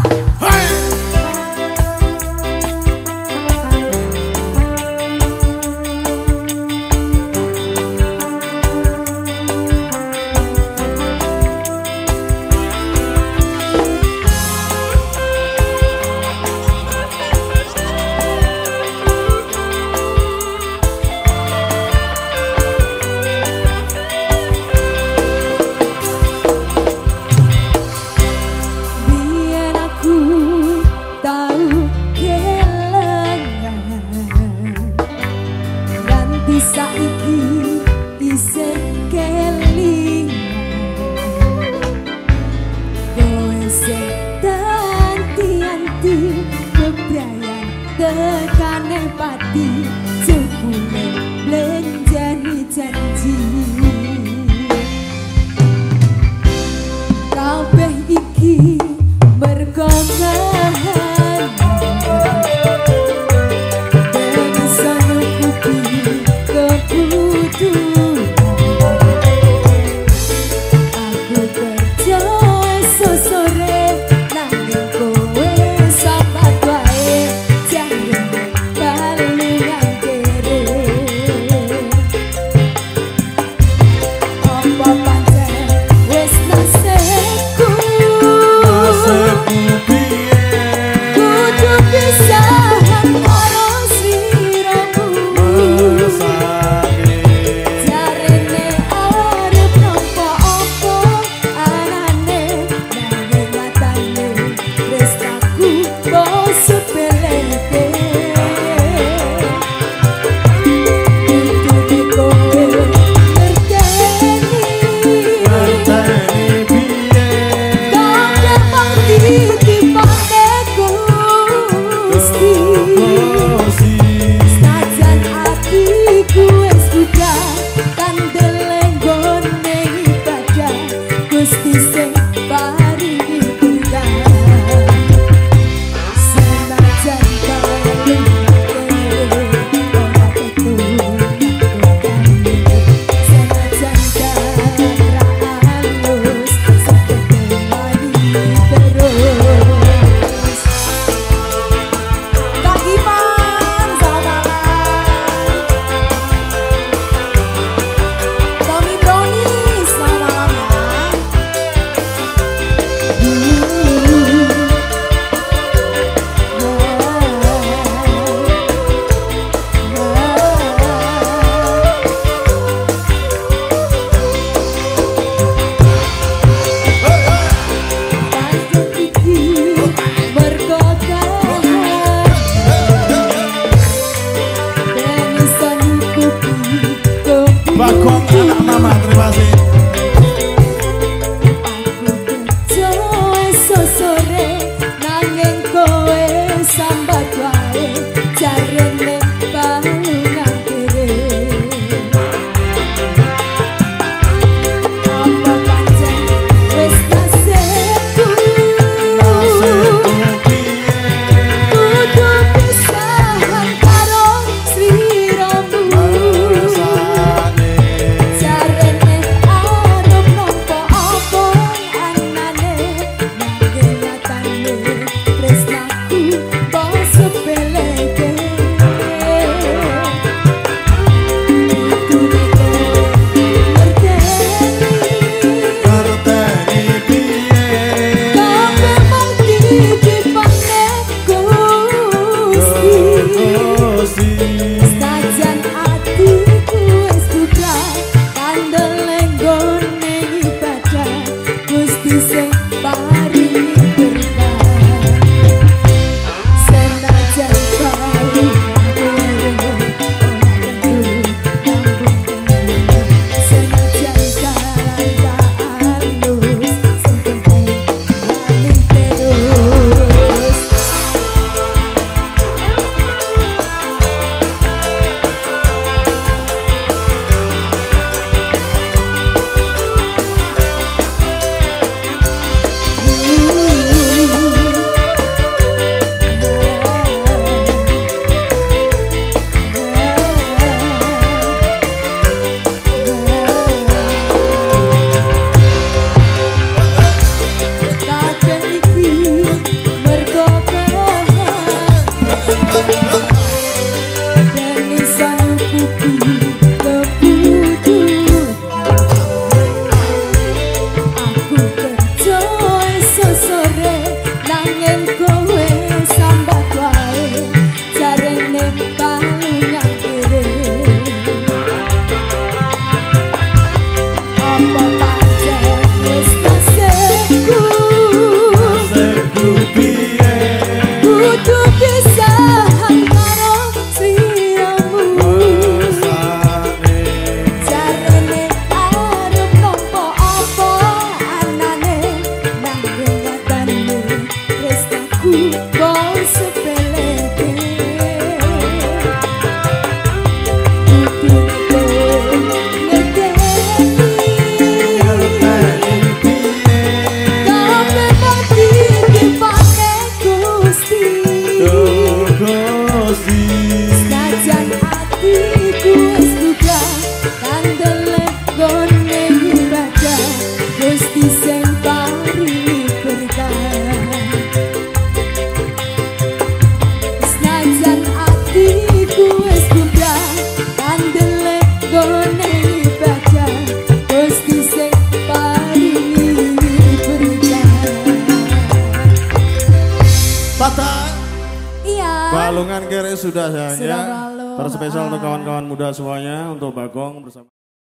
A: Patah.
B: Iya.
A: Balungan kere sudah sayang
B: Sudah
A: ya.
B: balung.
A: Terspesial untuk kawan-kawan muda semuanya untuk Bagong bersama.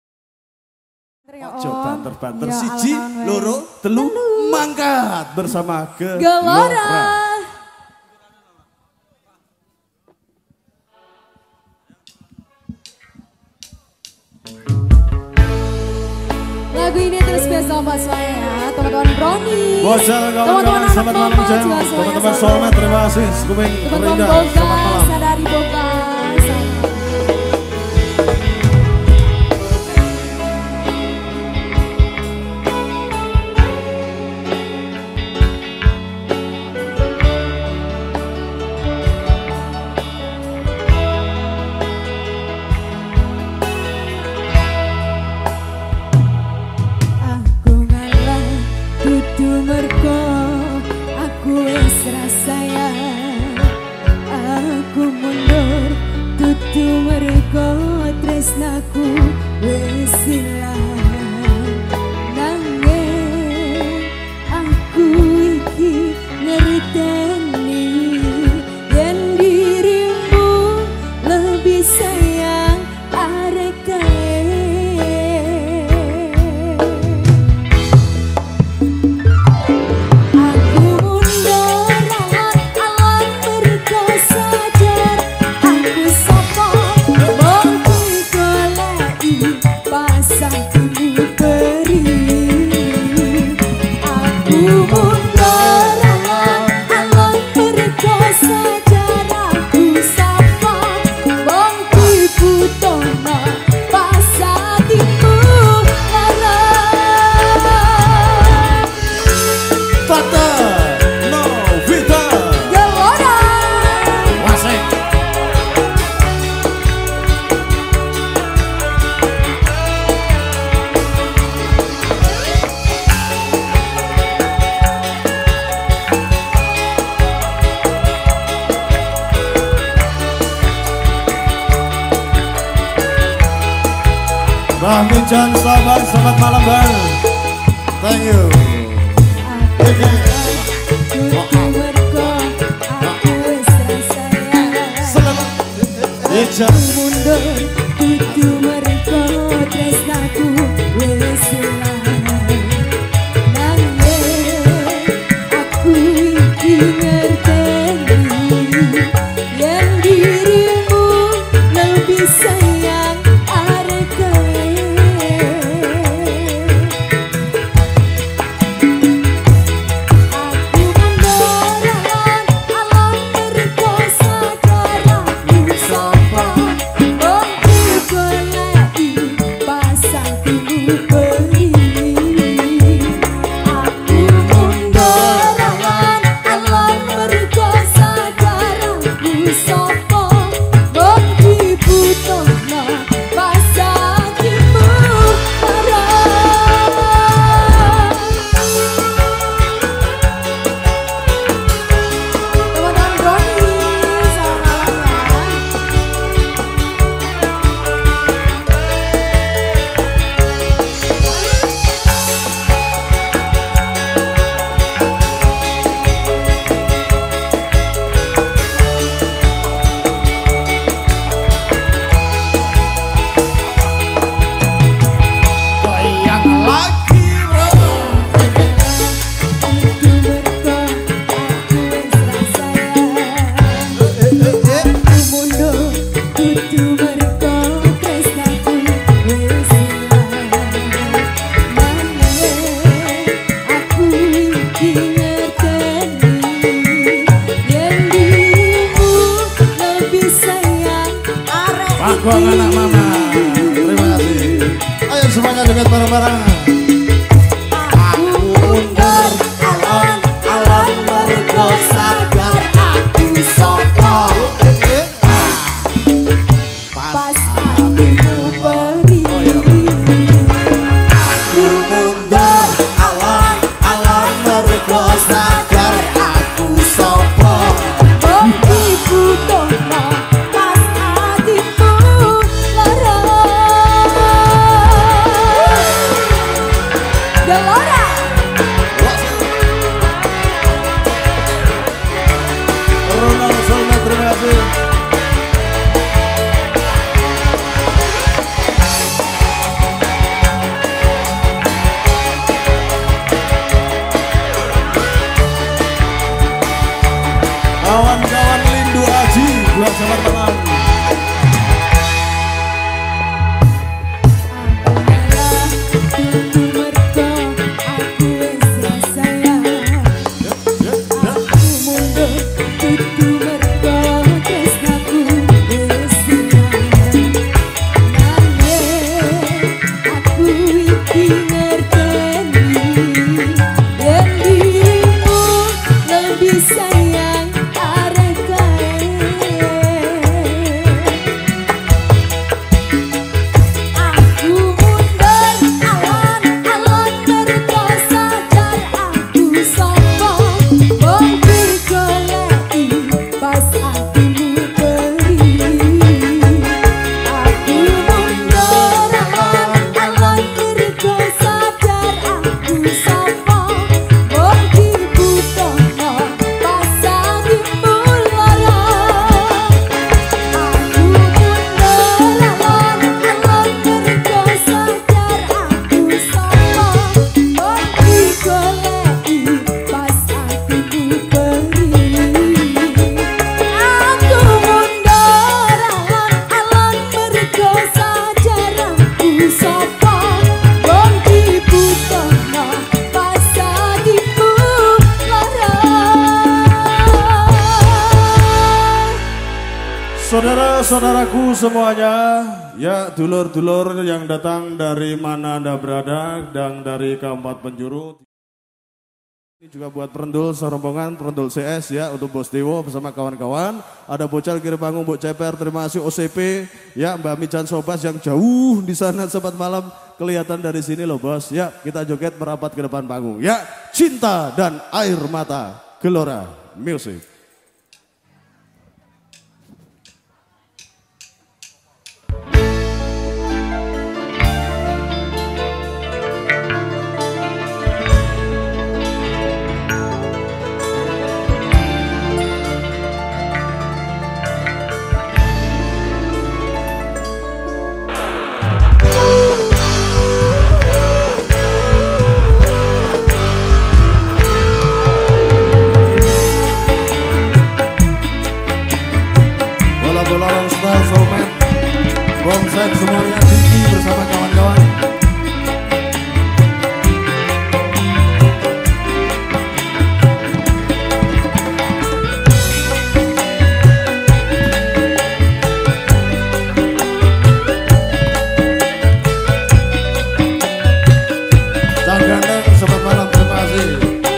A: Coba banter-banter
B: Ya,
A: siji,
B: alon-alon
A: loro, telu, mangkat bersama
B: Gelora. Lagu ini terus spesial buat saya, teman-teman Brownie,
A: teman-teman selamat malam jam, teman-teman Soulmate terima kasih, Skuping Terindah, selamat malam.
B: Sadari Bogas.
C: Tresnaku wis ilang nanging aku iki ngerteni yen dirimu lebih sayang arek kae. Aku mundur awan mergo sadar aku sapa pasang tubuh beri. Aku mundur alon mergo sadar aku sapa wong dibutuhno pas atimu lara.
A: Tata Novita
C: Gelora
A: Wasik. Bang Minjan sabar, selamat malam Bang. Thank you.
C: kudu mergo aku wis rasaya.
A: Minjan.
C: Mundur kudu mergo tresnaku wis ilang nanging aku iki ngerteni yen dirimu lebih sayang arek kae. Aku mundur alon mergo sadar aku sapa wong digoleki pasang tubuh beri. Aku mundur alon mergo sadar aku sapa wong dibutuhno pas atimu lara. Teman-teman Brownie, selamat malam ya.
A: Goyang lagi bro.
C: Kudu mergo aku wis rasaya. Aku mundur kudu mergo tresnaku wis ilang nanging aku iki ngerteni yen dirimu lebih sayang arek
A: Bagong anak mama. Terima kasih. Ayo semuanya joget bareng-bareng.
C: Aku mundur alon mergo sadar aku sapa pas atimu beri. Aku mundur alon mergo sadar aku sapa wong dibutuhno pas atimu lara.
A: Kawan-kawan Lindu Aji, buat selamat malam. Saudara-saudaraku semuanya, ya dulur-dulur yang datang dari mana Anda berada dan dari keempat penjuru. Ini juga buat perendul serombongan, perendul CS ya untuk Bos Dewo bersama kawan-kawan. Ada Bocal kiri panggung, Mbok Ceper, terima kasih OCP, ya Mbak Mijan Sobas yang jauh di sana sempat malam kelihatan dari sini loh bos. Ya kita joget merapat ke depan panggung. Ya Cinta dan Air Mata, Gelora Music. Bonsai semuanya tinggi bersama kawan-kawan. Cang Gandeng, selamat malam, terima kasih.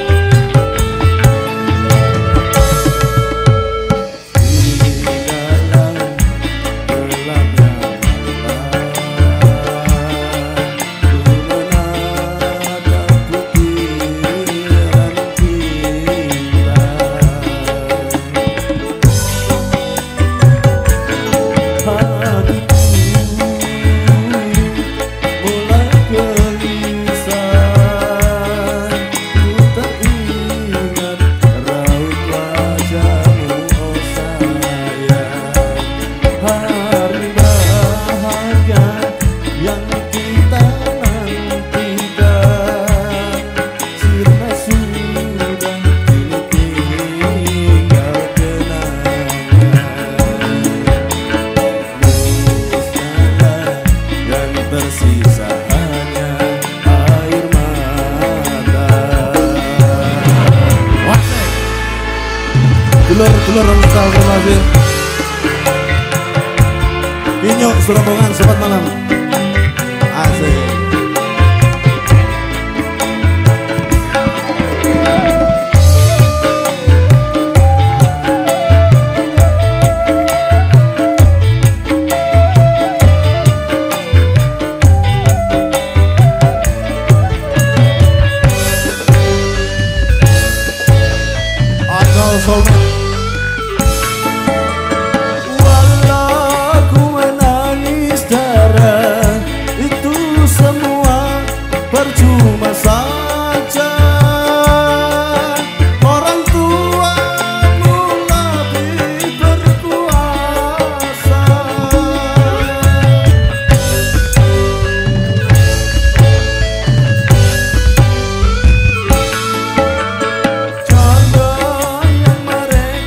A: Dulur Ramsal, terima kasih. Inyo Surabaya, selamat malam. Asik. Atau soulmate. Percuma saja orang tuamu lebih berkuasa. Jangan yang mereka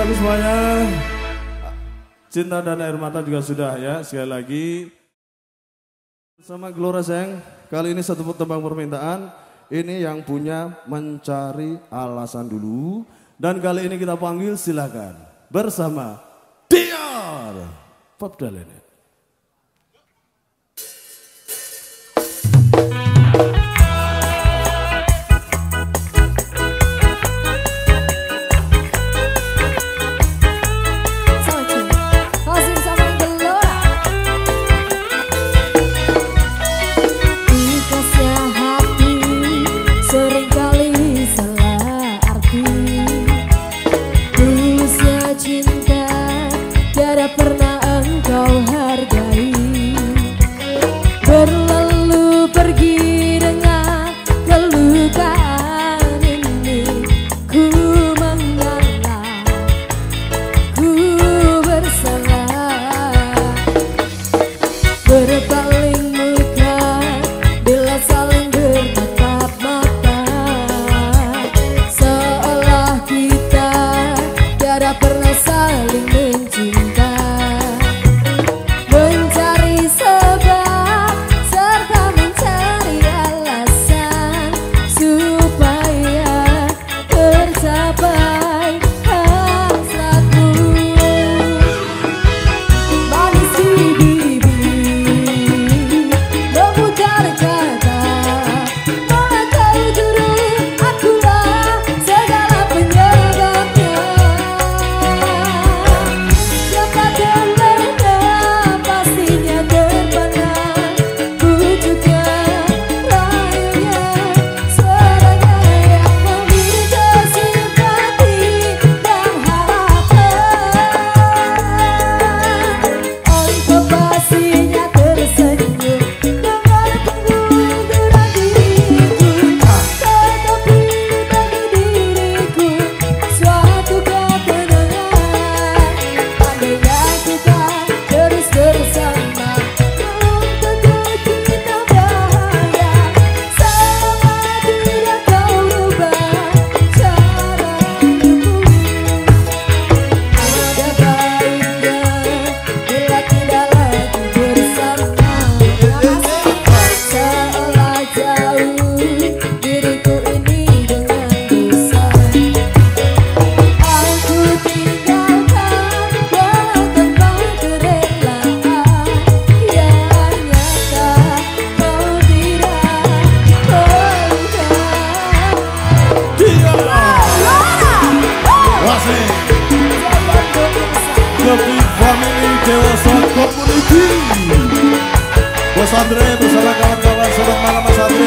A: kasih semuanya. Cinta dan air mata juga sudah ya. Sekali lagi bersama Gelora sayang. Kali ini satu tembang permintaan. Ini yang punya Mencari Alasan Dulu. Dan kali ini kita panggil silakan bersama Dior Pop Dalene. Mas Andre bersama kawan-kawan, selamat malam Mas Andre.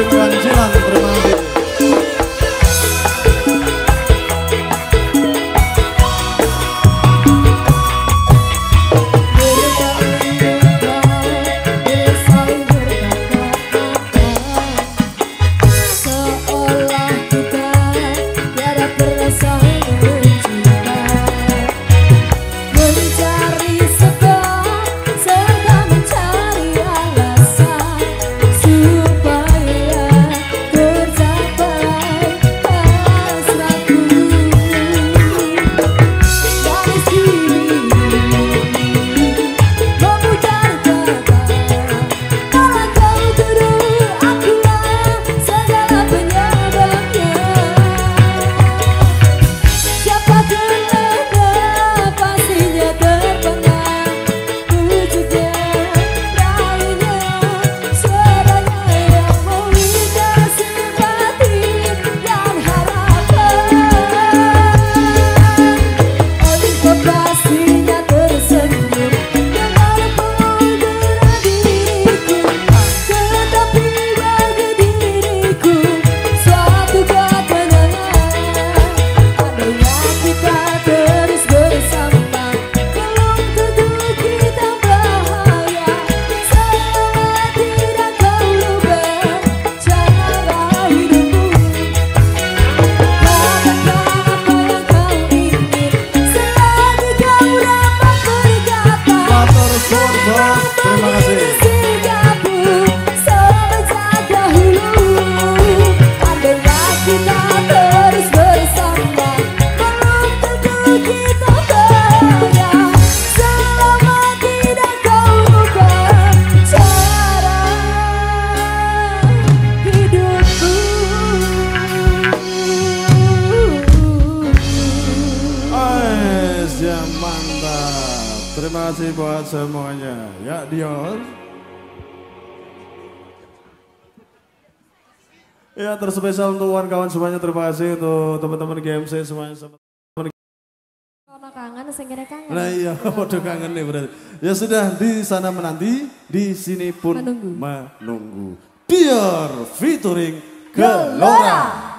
A: Pabrik Kancilan, terima kasih. Terima kasih buat semuanya. Ya, Dior. Ya, terspesial untuk kawan-kawan semuanya. Terima kasih untuk teman-teman GMC semuanya.
B: Kalau kangen, segera kangen.
A: Nah iya, udah kangen nih berarti. Ya sudah, di sana menanti, di sini pun menunggu. Dior featuring Gelora.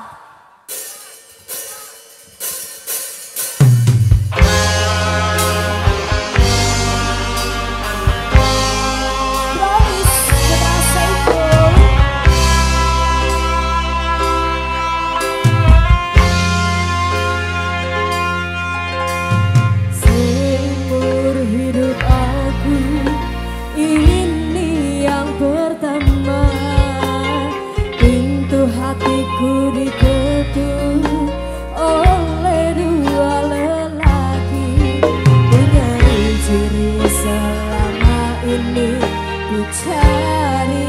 B: Hatiku diketuk oleh dua lelaki, punya ciri selama ini ku cari.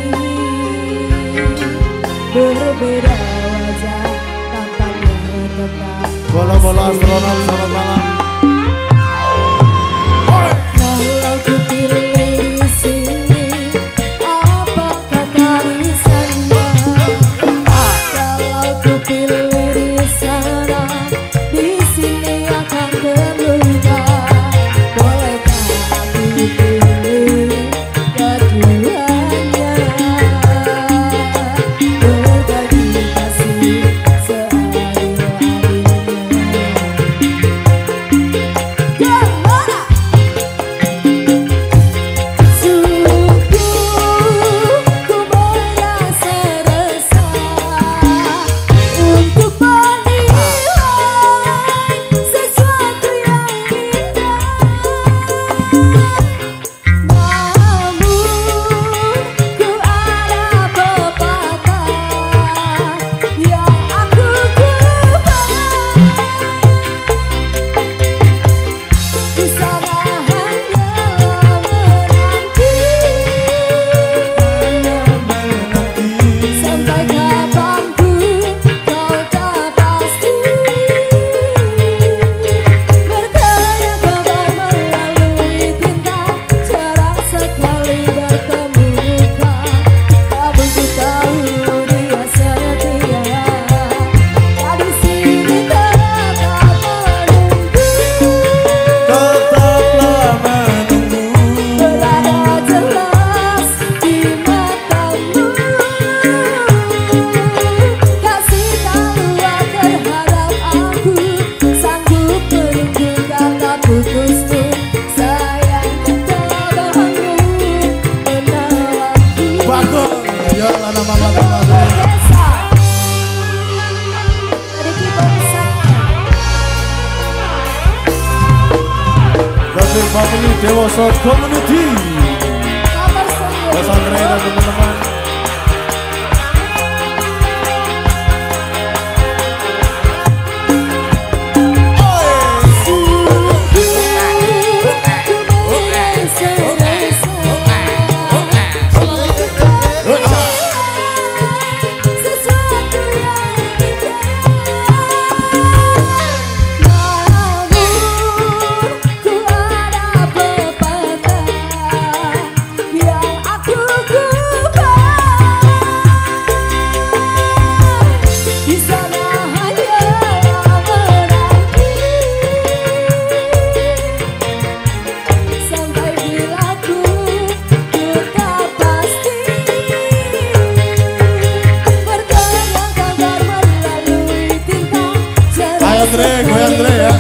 B: Berbeda wajah, tampaknya tetap.
A: Bola-bola astronot, selamat malam.
B: Kalau ku pilih di sini, apa kata di sana? Ku pilih di sana, di sini akan terluka. Bolehkah aku pilih keduanya? Berbagi kasih seadil-adilnya.
A: Dewoso Community. Pesantren dan teman-teman. Goyang Dre ya.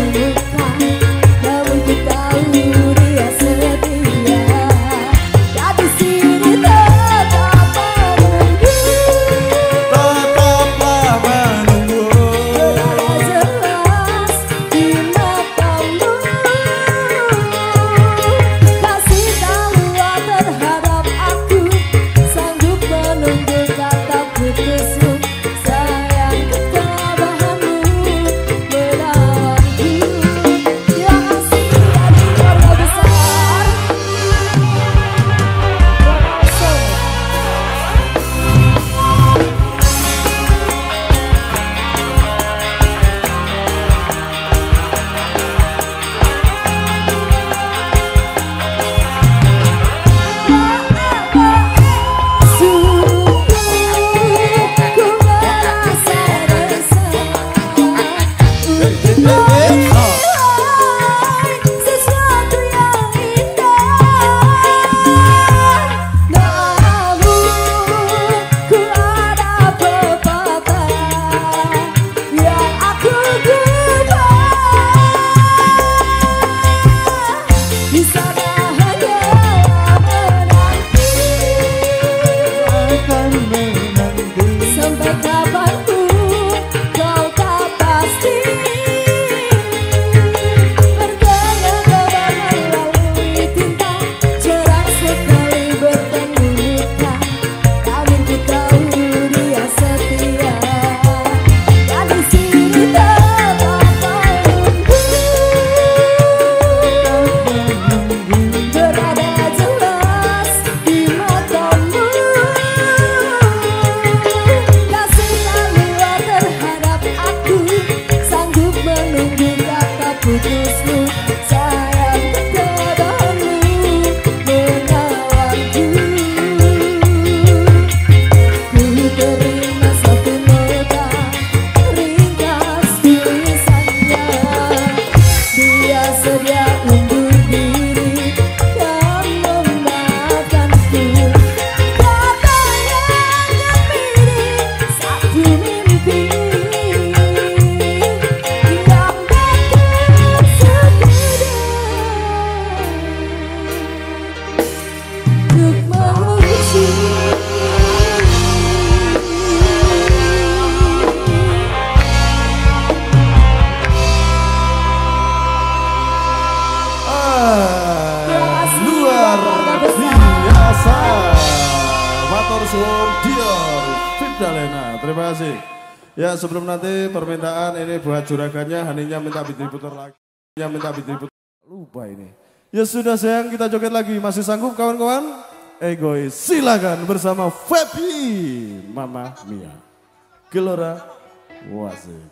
A: Terima kasih. Ya sebelum nanti permintaan ini buat juragannya, Haninya minta diputar lagi. Lupa ini. Ya sudah sayang, kita joget lagi. Masih sanggup kawan-kawan? Egois silakan bersama Feby Mama Mia Gelora Wasik.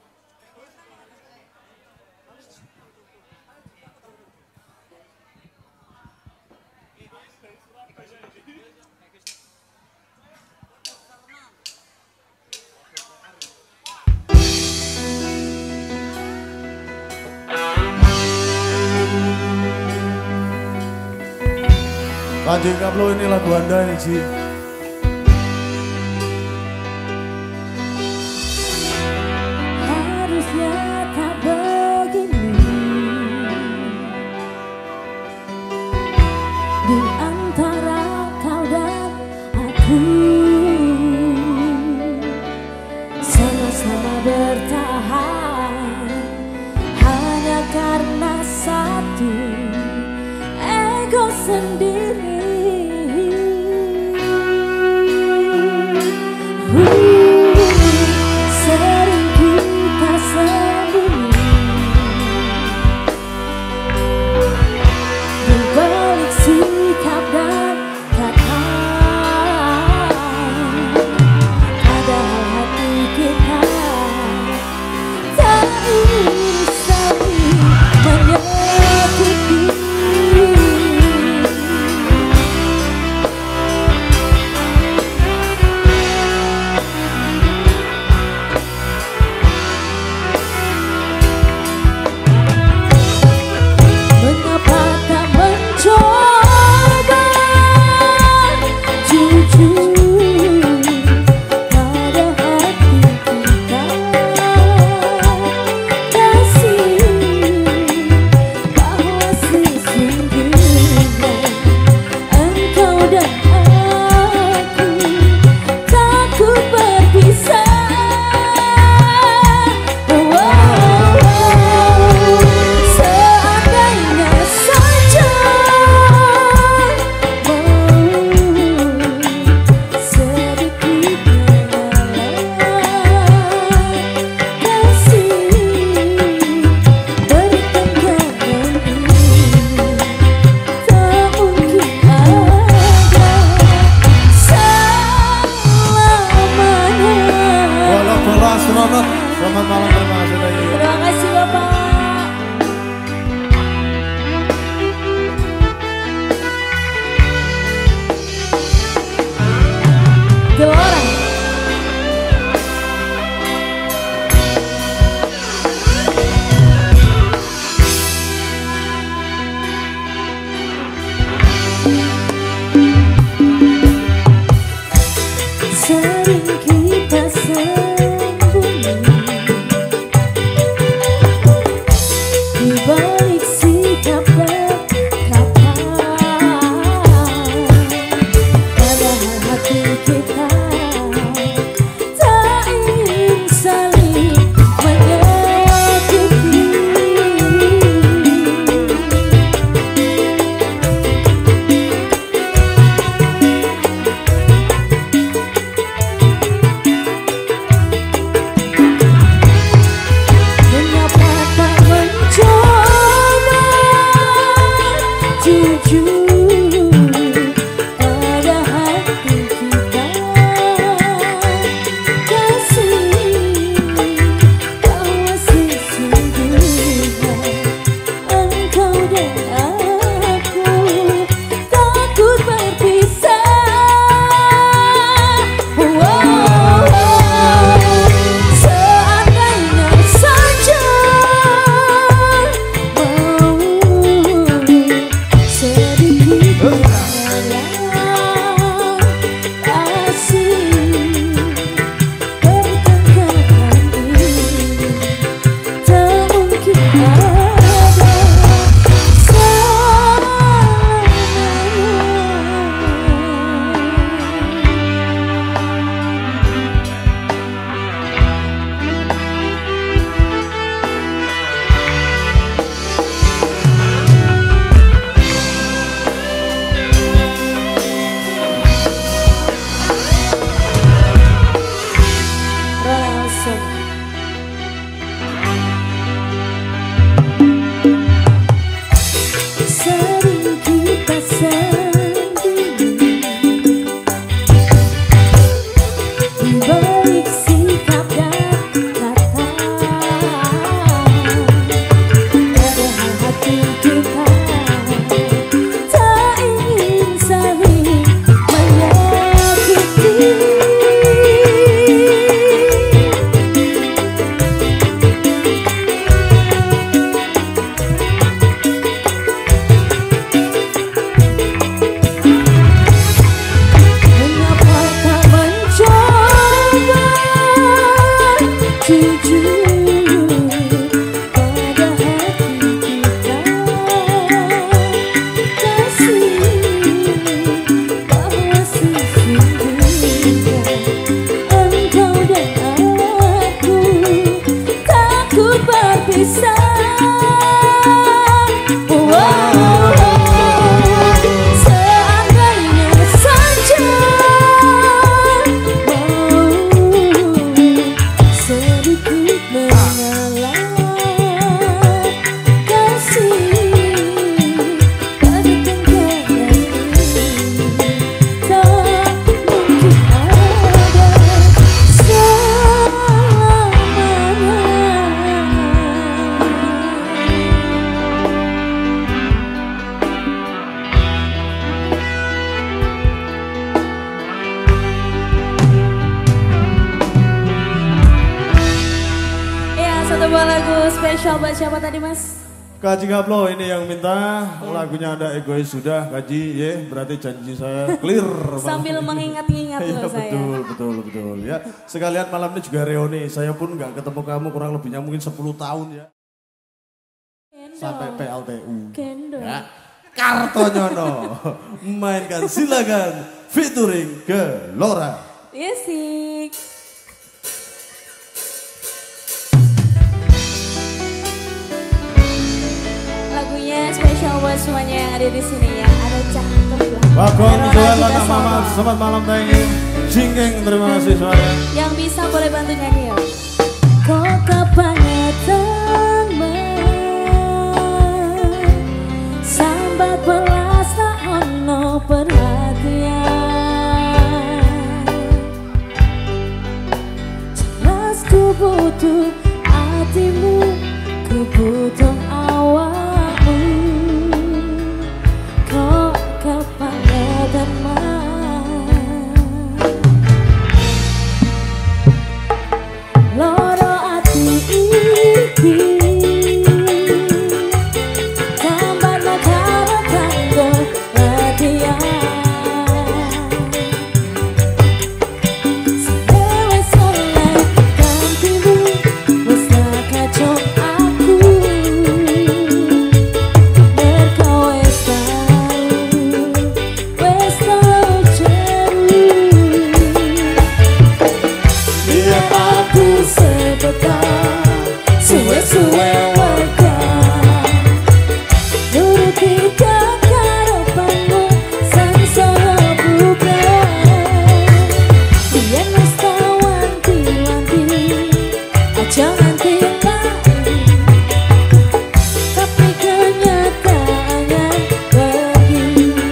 A: Kanjeng Kaplo, ini lagu Anda nih Ci.
B: Harusnya tak begini di antara kau dan aku, sama-sama bertahan hanya karena satu spesial buat siapa tadi Mas?
A: Kaji Gablo ini yang minta lagunya ada egois sudah Kaji ya berarti janji saya clear.
B: Sambil mengingat-ingat loh saya.
A: Betul ya. Sekalian malam ini juga reuni. Saya pun nggak ketemu kamu kurang lebihnya mungkin 10 tahun ya.
B: Kendo.
A: Sampai PLTU.
B: Kendo.
A: Ya. Kartonyono mainkan silakan featuring Gelora.
B: Yes, sih. Lagunya spesial buat semuanya yang ada di sini ya. Ada cakep lah.
A: Bakon Joel anak mama, selamat malam thank you. Jingking terima kasih semuanya.
B: Yang bisa boleh bantu nyanyi ya. Kok kebangetan sambat belas tak ono perhatian. Jelas ku butuh hatimu, ku butuh awakmu. Kok kebangetan loro ati iki tambah nakara tanggo latihan sedewe soleh gantimu wis kacau aku merko wis tau jeru biar aku sebentar suwe-suwe warga nuruti kekarepanmu sang saya bukan biar mas tau wanti-wanti aja nganti lagi tapi kenyataannya pergi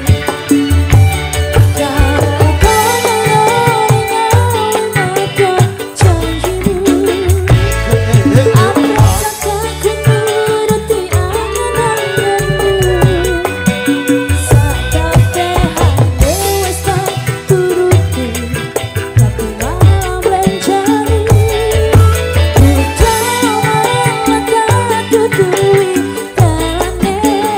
B: karena kau mengenai mata janjimu. Aku takkan menuruti angan-anganmu. Sakabeh hati wis tak turuti, tapi malam rencani. Ku tahu tak tutui dalane.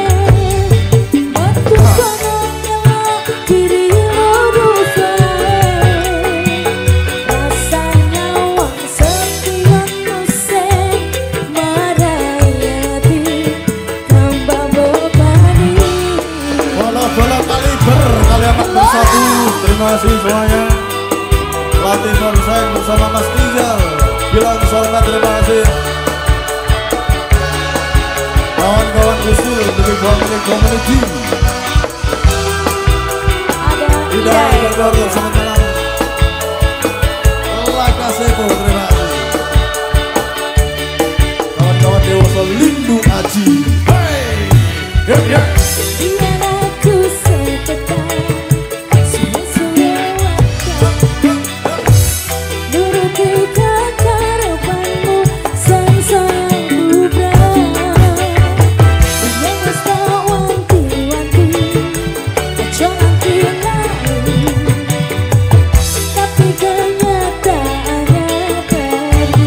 B: Metu kono nyela diri lurus wae. Rasanya wong sepion musik marayati tambah bebani.
A: Bola-bola kaliber kalian bersatu. Terima kasih semuanya. Pelatih konseng bersama Mas Rizal. Bilang selamat terima kasih. Kawan-kawan usul dari community.
B: Ada
A: Tidak
B: Ida.
A: berkorban selamat malam. Laka Seko terima kasih. Kawan-kawan Dewa Lindu Aji. Hey, yeah.
B: Biar aku sebentar suwe-suwe waktu nuruti kekarepanmu sang sayang bukan biar mas tau wanti-wanti aja nganti lali tapi kenyataannya pergi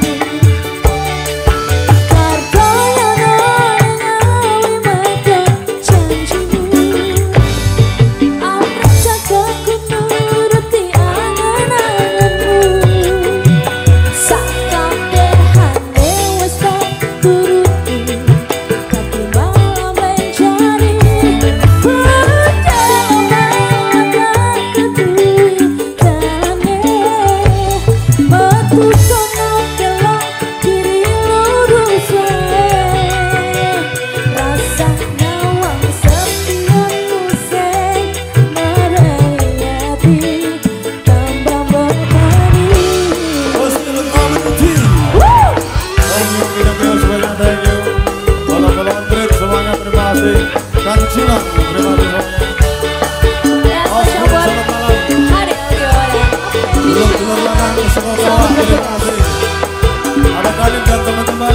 B: kartoyono ngawi mata janjimu. Aku takkan nuruti angan-anganmu. Sakabeh hati wis tak turuti, tapi malam rencani. Padahal malah tak ketui dalane. Metu kono kelok diri lurus wae. Rasanya wong sepion musik marayati tambah bebani.
A: Hostel Community. Thank you, kita bel semuanya, thank you. Bola-bola Madrid semuanya terima kasih. Kang Cilang terima kasih semuanya.
B: Ya, spesial buat
A: Selamat malam.
B: Hari Aliola.
A: Dulur-dulur lanang semua terima kasih. Ada kalian dan teman-teman.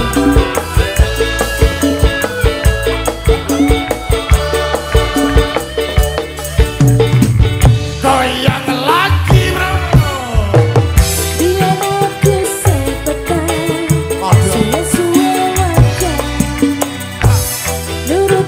A: Goyang lagi bro.
B: Biar aku sebentar suwe-suwe waktu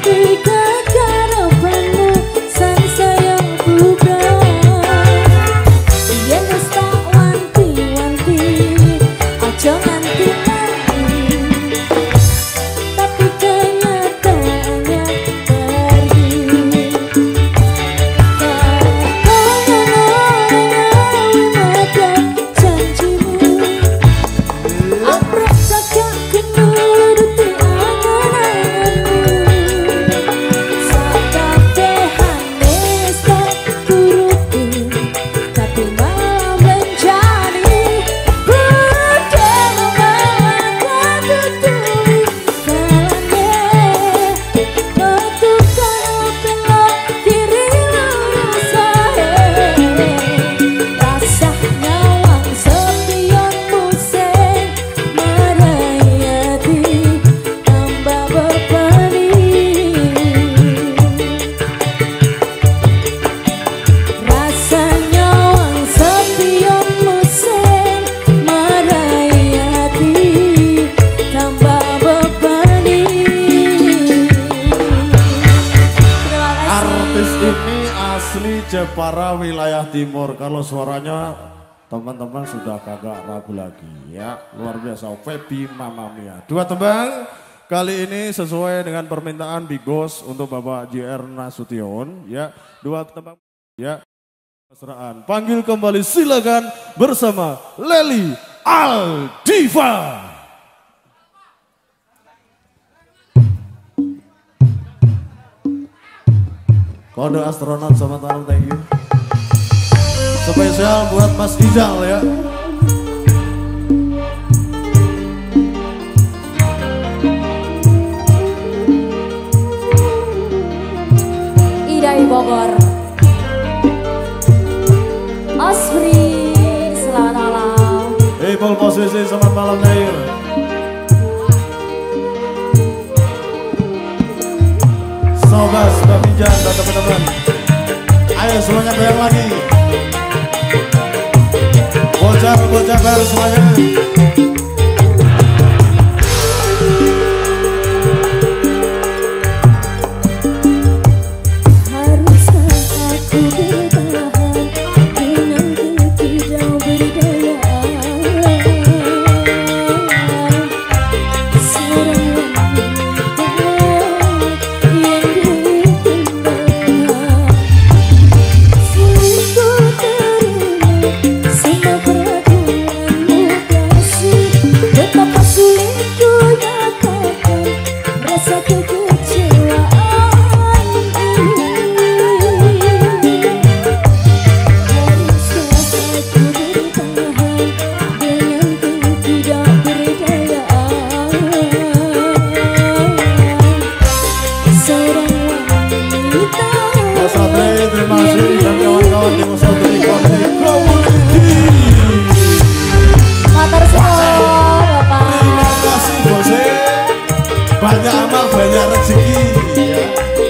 A: Jepara wilayah timur. Kalau suaranya teman-teman sudah kagak ragu lagi ya. Luar biasa, Feby Mamma Mia. Dua tembang kali ini sesuai dengan permintaan Big Boss untuk Bapak JR Nasution ya. Dua tembang ya. Mesraan. Panggil kembali silakan bersama Lely Aldiva. Kode astronot sama tamu, thank you. Spesial buat Mas Ijal ya.
B: Idai Bogor. Osfri, selamat malam.
A: Pole posisi, selamat malam Nair. Sobas, Mbak Mijan, dan teman-teman. Ayo semuanya goyang lagi. Bocah baru semuanya. Terima kasih dan kawan-kawan di Musal dari Community.
B: Matur suwun, Bapak.
A: Terima kasih Bose. Banyak amal, banyak rezeki ya.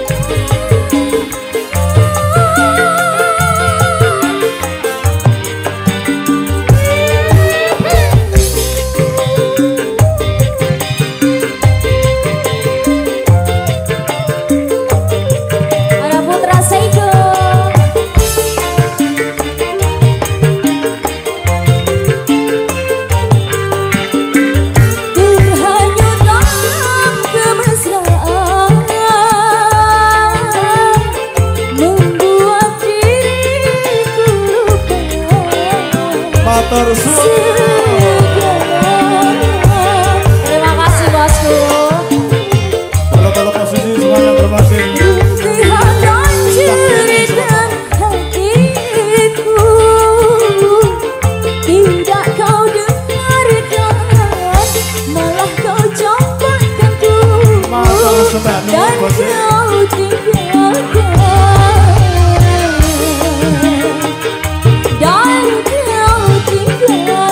B: Terima kasih bosku.
A: Kalau posisi semuanya berhasil.
B: Tidak kau dengarkan, malah kau campakkanku dan kau tinggalkan. Dan kau tinggalkan.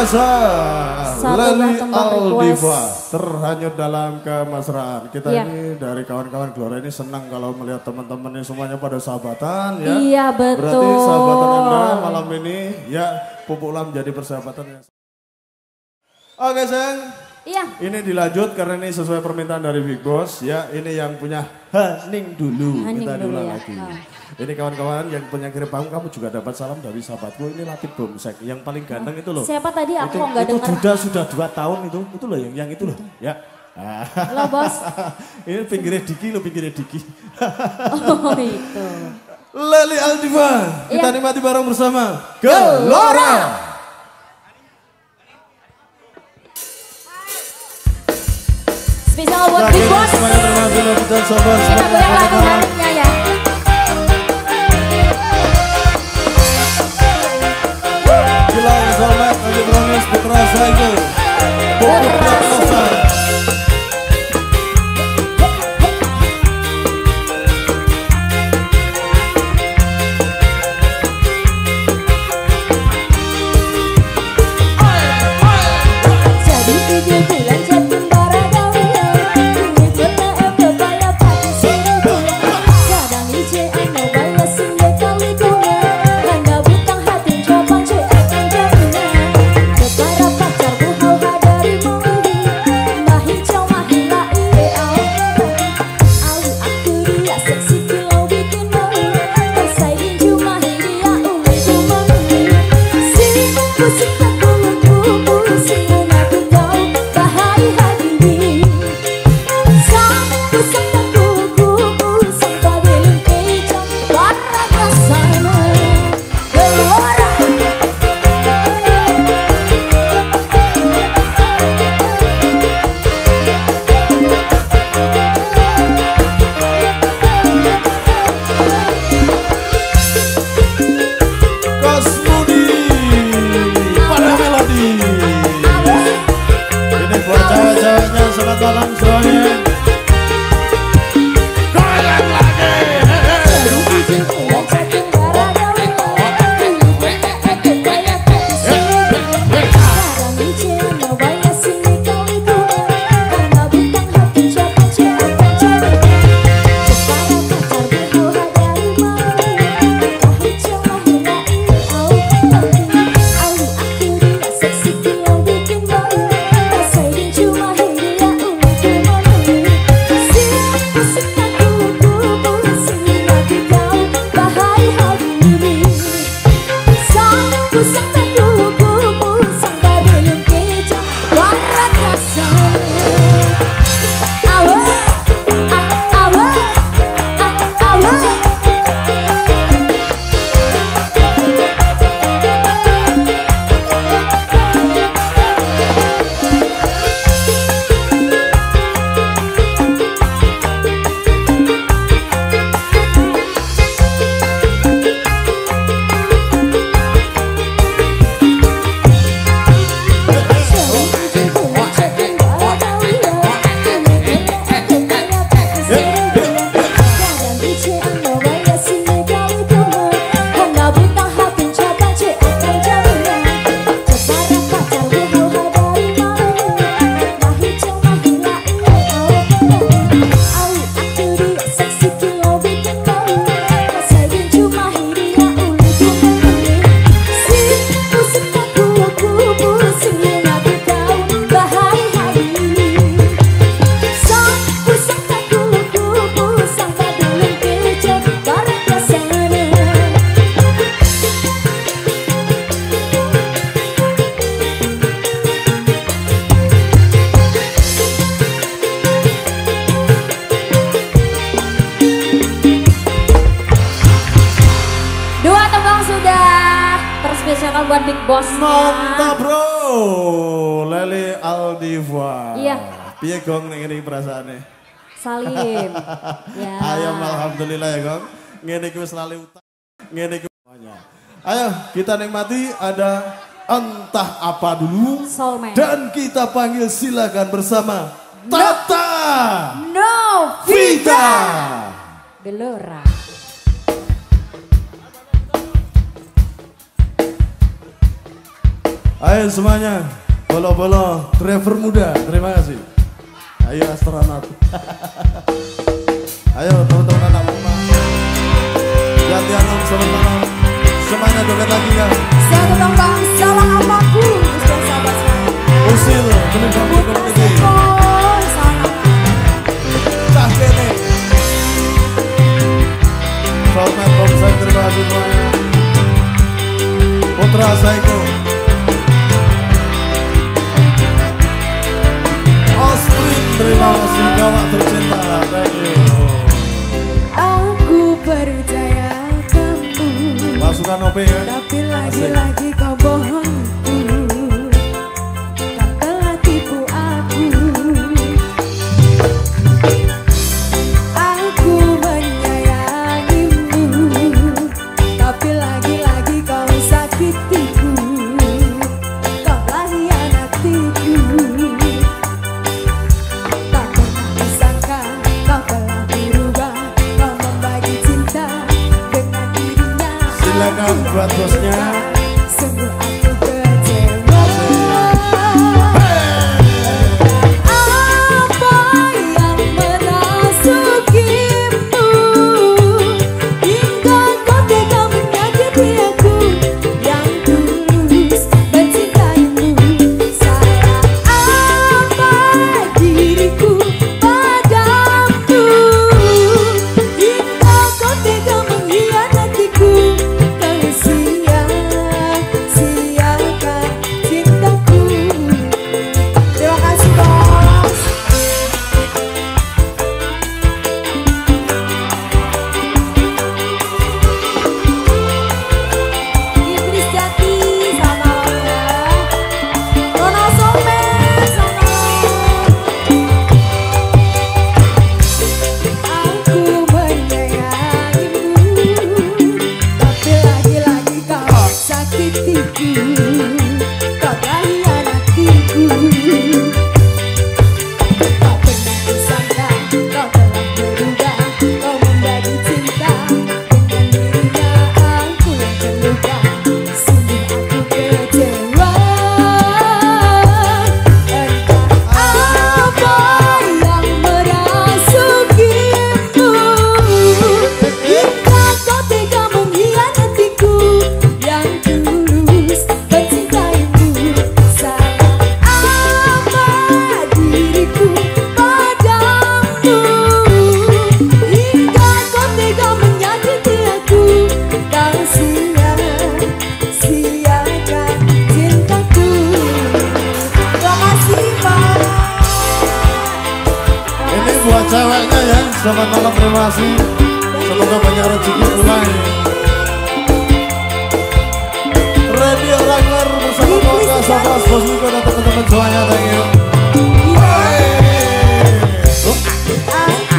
A: biasa, Leli
B: Satu
A: Aldiva terhanyut dalam kemesraan. Kita
B: Iya.
A: ini dari kawan-kawan Gelora ini senang kalau melihat teman-teman ini semuanya pada sahabatan ya.
B: Iya, betul.
A: Berarti sahabatan Anda malam ini ya pupuklah menjadi persahabatan yang. Oke sayang,
B: Iya.
A: ini dilanjut karena ini sesuai permintaan dari Big Boss ya. Ini yang punya hening dulu,
B: Hening
A: kita
B: dulu
A: diulang
B: ya.
A: lagi.
B: Oh.
A: Ini kawan-kawan yang punya kirim panggung, kamu juga dapat salam dari sahabatku. Ini Latif Bomsek yang paling ganteng itu loh.
B: Siapa tadi aku
A: itu,
B: nggak
A: itu
B: dengar.
A: sudah 2 tahun itu loh yang itu loh ya.
B: Halo bos.
A: Ini pinggirnya Diki loh, pinggirnya Diki.
B: Oh itu.
A: Leli Aldiva, kita
B: Iya.
A: nikmati bareng bersama Gelora.
B: Spesial buat Big Boss.
A: Semuanya terima kasih kita sobat.
B: Kita goyang lagu harinya ya.
A: Gilang Solmet, Adi Bronis, Putra Saigo,
B: Putra
A: Putra
B: Jadi 7 bulan jatuh bara gawian. Ini benar kebaya pati sini bulan. Kadang ije anu baya sini kali guna. Handa butang hati coba cuy akan jaminan. Kepara pacar buhau hadari mengundi. Mahi cow mahi lai au. Au aku dia seksi kilau bikin malu. Pasai dinju mahi dia uli kumangi. Si musik tak bulu si aku kau bahai hadiri. Sampu sampai kuku sampai belum kejam warna kasana Gelora.
A: Kosmudi pada melodi. Ini buat cewek-ceweknya, selamat malam semuanya. Goyang lagi.
B: Terspesialkan buat Big Boss.
A: Mantap bro, Leli Aldiva.
B: Iya.
A: Piye gong ning ngene perasaane?
B: Salim. Ya.
A: Ayo alhamdulillah ya gong. Ngene iki wis lali utang. Ngene iki semuanya. Ayo kita nikmati ada entah apa dulu.
B: Soulmate.
A: Dan kita panggil silakan bersama Tata
B: Novita
A: Vita.
B: Gelora.
A: Ayo semuanya, bolo-bolo driver muda, terima kasih. Ayo astronot. Ayo teman-teman anak rumah. Gantian om selamat malam. Semuanya joget lagi ya.
B: Satu tambah salah apaku, Gusti sahabat saya.
A: Usil, bener kamu ini. Cah kene. Selamat komsel, terima kasih semuanya. Putra Saiko. Ostrin, terima kasih kawan tercinta. Thank you.
B: Aku percaya kamu.
A: Pasukan OP ya.
B: Tapi lagi-lagi kau bohongku. Kau telah tipu aku. Aku menyayangimu. Tapi lagi-lagi kau sakitiku. Kau telah hianatiku. Tak pernah disangka kau telah berubah. Kau membagi cinta dengan dirinya.
A: Silakan buat bosnya.
B: Sungguh aku kecewa. Apa yang merasukimu hingga kau tega menyakiti aku yang tulus mencintaimu. Salah apa diriku padamu hingga kau tega mengkhianatiku. Kau sia-siakan cintaku. Terima kasih bos. Idris Jati sama ya. Rono Somen sama. Aku menyayangimu, tapi lagi-lagi kau sakitiku. Kau telah hianatiku. Tak pernah disangka kau telah berubah. Kau membagi cinta dengan dirinya. Aku yang terluka. Sungguh aku kecewa. Entah apa yang merasukimu hingga kau tega mengkhianatiku yang tulus mencintaimu. Salah apa diriku padamu hingga kau tega menyakiti aku. Kau sia-siakan cintaku. Terima kasih Pak.
A: Ini buat ceweknya ya. Selamat malam, terima kasih. Semoga banyak rezeki mulai. Radio Rangler bersama keluarga Safas Bos Miko dan teman-teman semuanya. Thank you.
B: Aku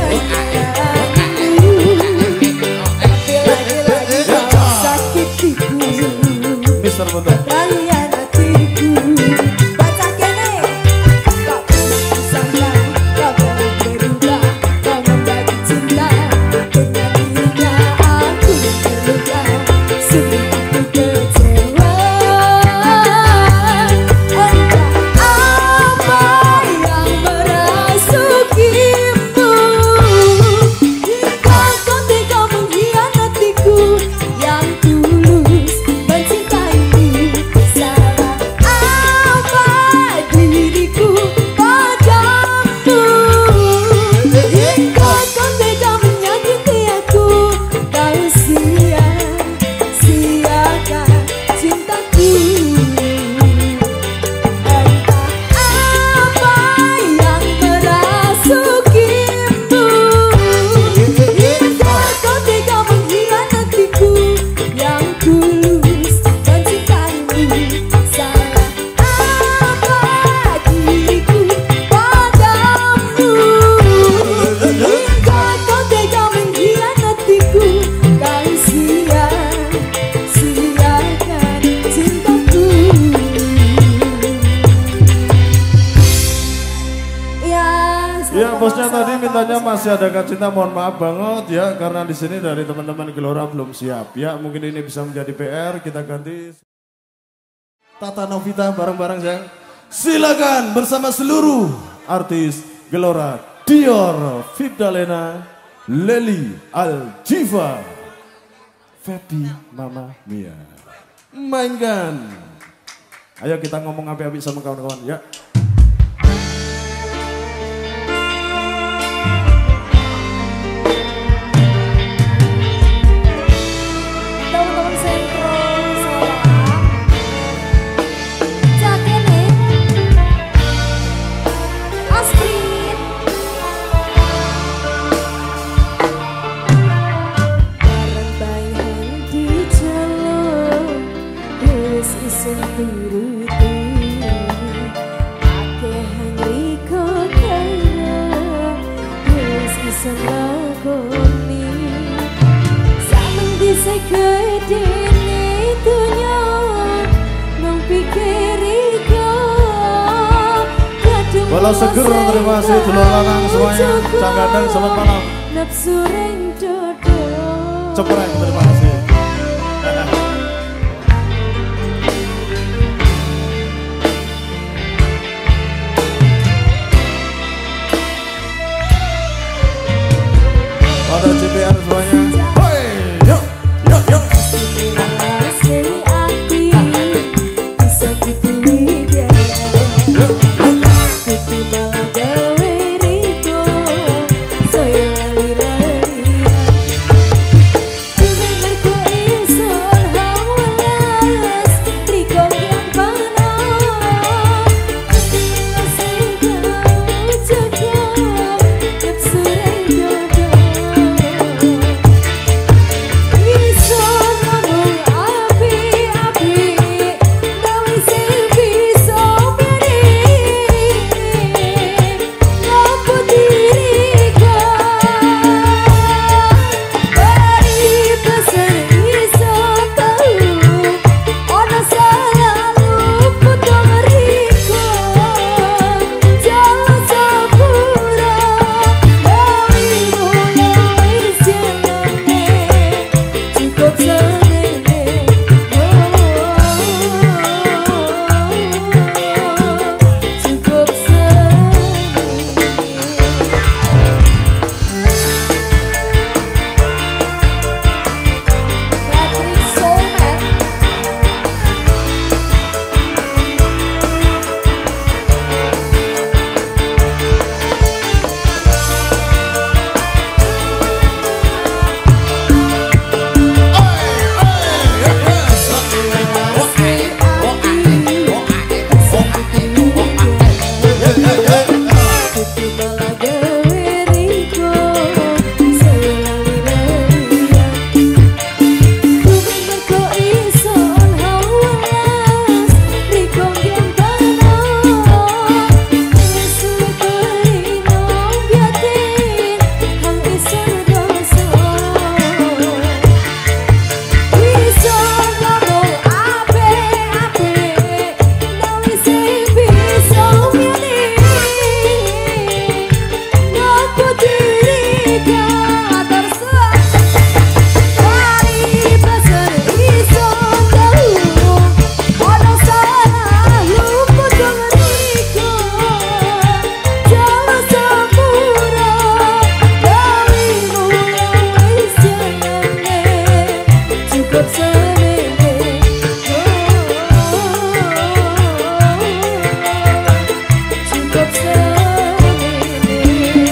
B: menyayangimu, tapi lagi-lagi kau sakitiku.
A: Mister Bentuk.
B: Hianatiku. Baca kene. Kau pernah disangka kau telah berubah. Kau membagi cinta dengan dirinya. Aku yang terluka. Sungguh aku kecewa. Entah apa yang merasukimu hingga kau tega mengkhianatiku yang tulus mencintaimu. Salah apa diriku padamu hingga kau tega menyakiti aku. Kau sia-siakan cintaku. Entah apa yang merasukimu hingga kau tega mengkhianatiku yang tulus mencintaimu. Salah apa diriku padamu hingga kau tega mengkhianatiku. Kau sia-siakan cintaku.
A: Ya bosnya tadi mintanya masih ada Kak Cinta, mohon maaf banget ya karena di sini dari teman-teman Gelora belum siap ya, mungkin ini bisa menjadi PR, kita ganti. Tata Novita bareng-bareng sayang. Silakan bersama seluruh artis Gelora, Dior, Fibdalena, Leli, Aljiva, Febi, Mama Mia. Mainkan. Ayo kita ngomong api-api sama kawan-kawan ya.
B: Teman-teman sentro saya. Jakene. Astrid. Bareng bayang di jalan. Wis isun turuti. Akeh riko kaya. Wis isun lakoni. Sameng bisa gedene dunya nang pikir iko kadung
A: Bola seger, terima kasih dulur lanang semuanya. Cak Gandeng, selamat malam.
B: nafsu ring dodo
A: Cepreng, terima kasih. Pada CPR semuanya. Hoi, yuk, yuk, yuk.
B: Seri ati bisa dipilih dia
A: Yuk, yuk.
B: Kudu malah gawe riko saya lari-larian Juga mergo isun hawalas riko yang panas Hati ngasih kau jaga nafsu ring dodo Bisa ngomong api-api Dawi sing bisa beri Ngaku diriku Beri pesan bisa tahu Ono salah luput meriku Jalan sepura Dawi mulai senenge Cukup senenge Cukup senenge Patrick Soulmate Kudu malah gawe riko saya lari-larian Kudu mergo isun hawalas riko yang panas Isu berino biatin hang isun rasa Bisa ngomong ape-ape Dawi sing bisa milih Ngaku diri terserah Hari pasar iso tahu Ono salah luput meriku Jalan sepura Dawi mulai senenge Cukup senenge Cukup senenge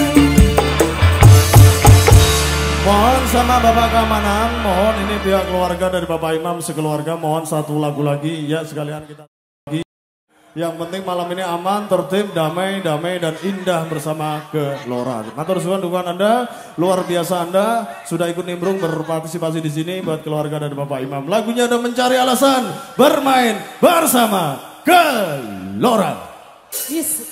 A: Mohon sama Bapak Keamanan, mohon ini pihak keluarga dari Bapak Imam sekeluarga, mohon satu lagu lagi ya sekalian kita lagi. Yang penting malam ini aman, tertib, damai, dan indah bersama Gelora. Matur suwun dukungan Anda, luar biasa Anda sudah ikut nimbrung berpartisipasi di sini buat keluarga dari Bapak Imam. Lagunya udah mencari alasan bermain bersama Gelora.
B: Yes.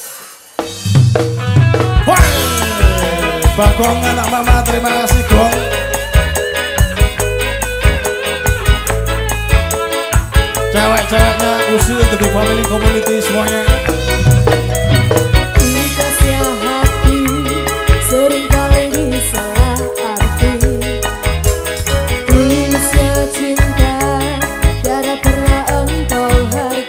A: Wah, Bagong anak mama, terima kasih Gong. Cewek-ceweknya usul untuk di family community semuanya.
B: Dikasih hati sering kali salah arti Tulisnya cinta tiada pernah engkau hargai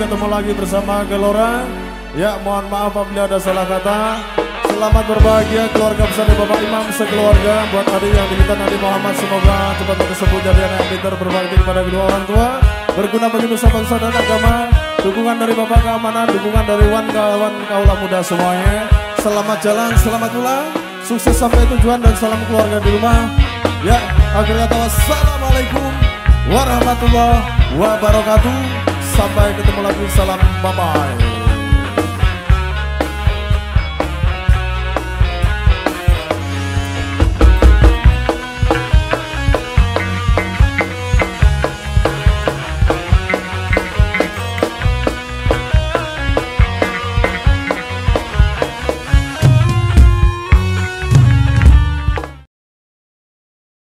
A: ketemu lagi bersama Gelora. Ya, mohon maaf apabila ada salah kata. Selamat berbahagia keluarga besar Bapak Imam sekeluarga. Buat adik yang diminta Nabi Muhammad, semoga cepat berkesembuh jadi anak yang pintar, berbakti kepada kedua orang tua, berguna bagi nusa bangsa dan agama. Dukungan dari Bapak keamanan, dukungan dari kawan kaula muda semuanya. Selamat jalan, selamat pulang, sukses sampai tujuan dan salam keluarga di rumah. Ya, akhir kata wassalamualaikum warahmatullahi wabarakatuh. Sampai ketemu lagi, salam bye-bye.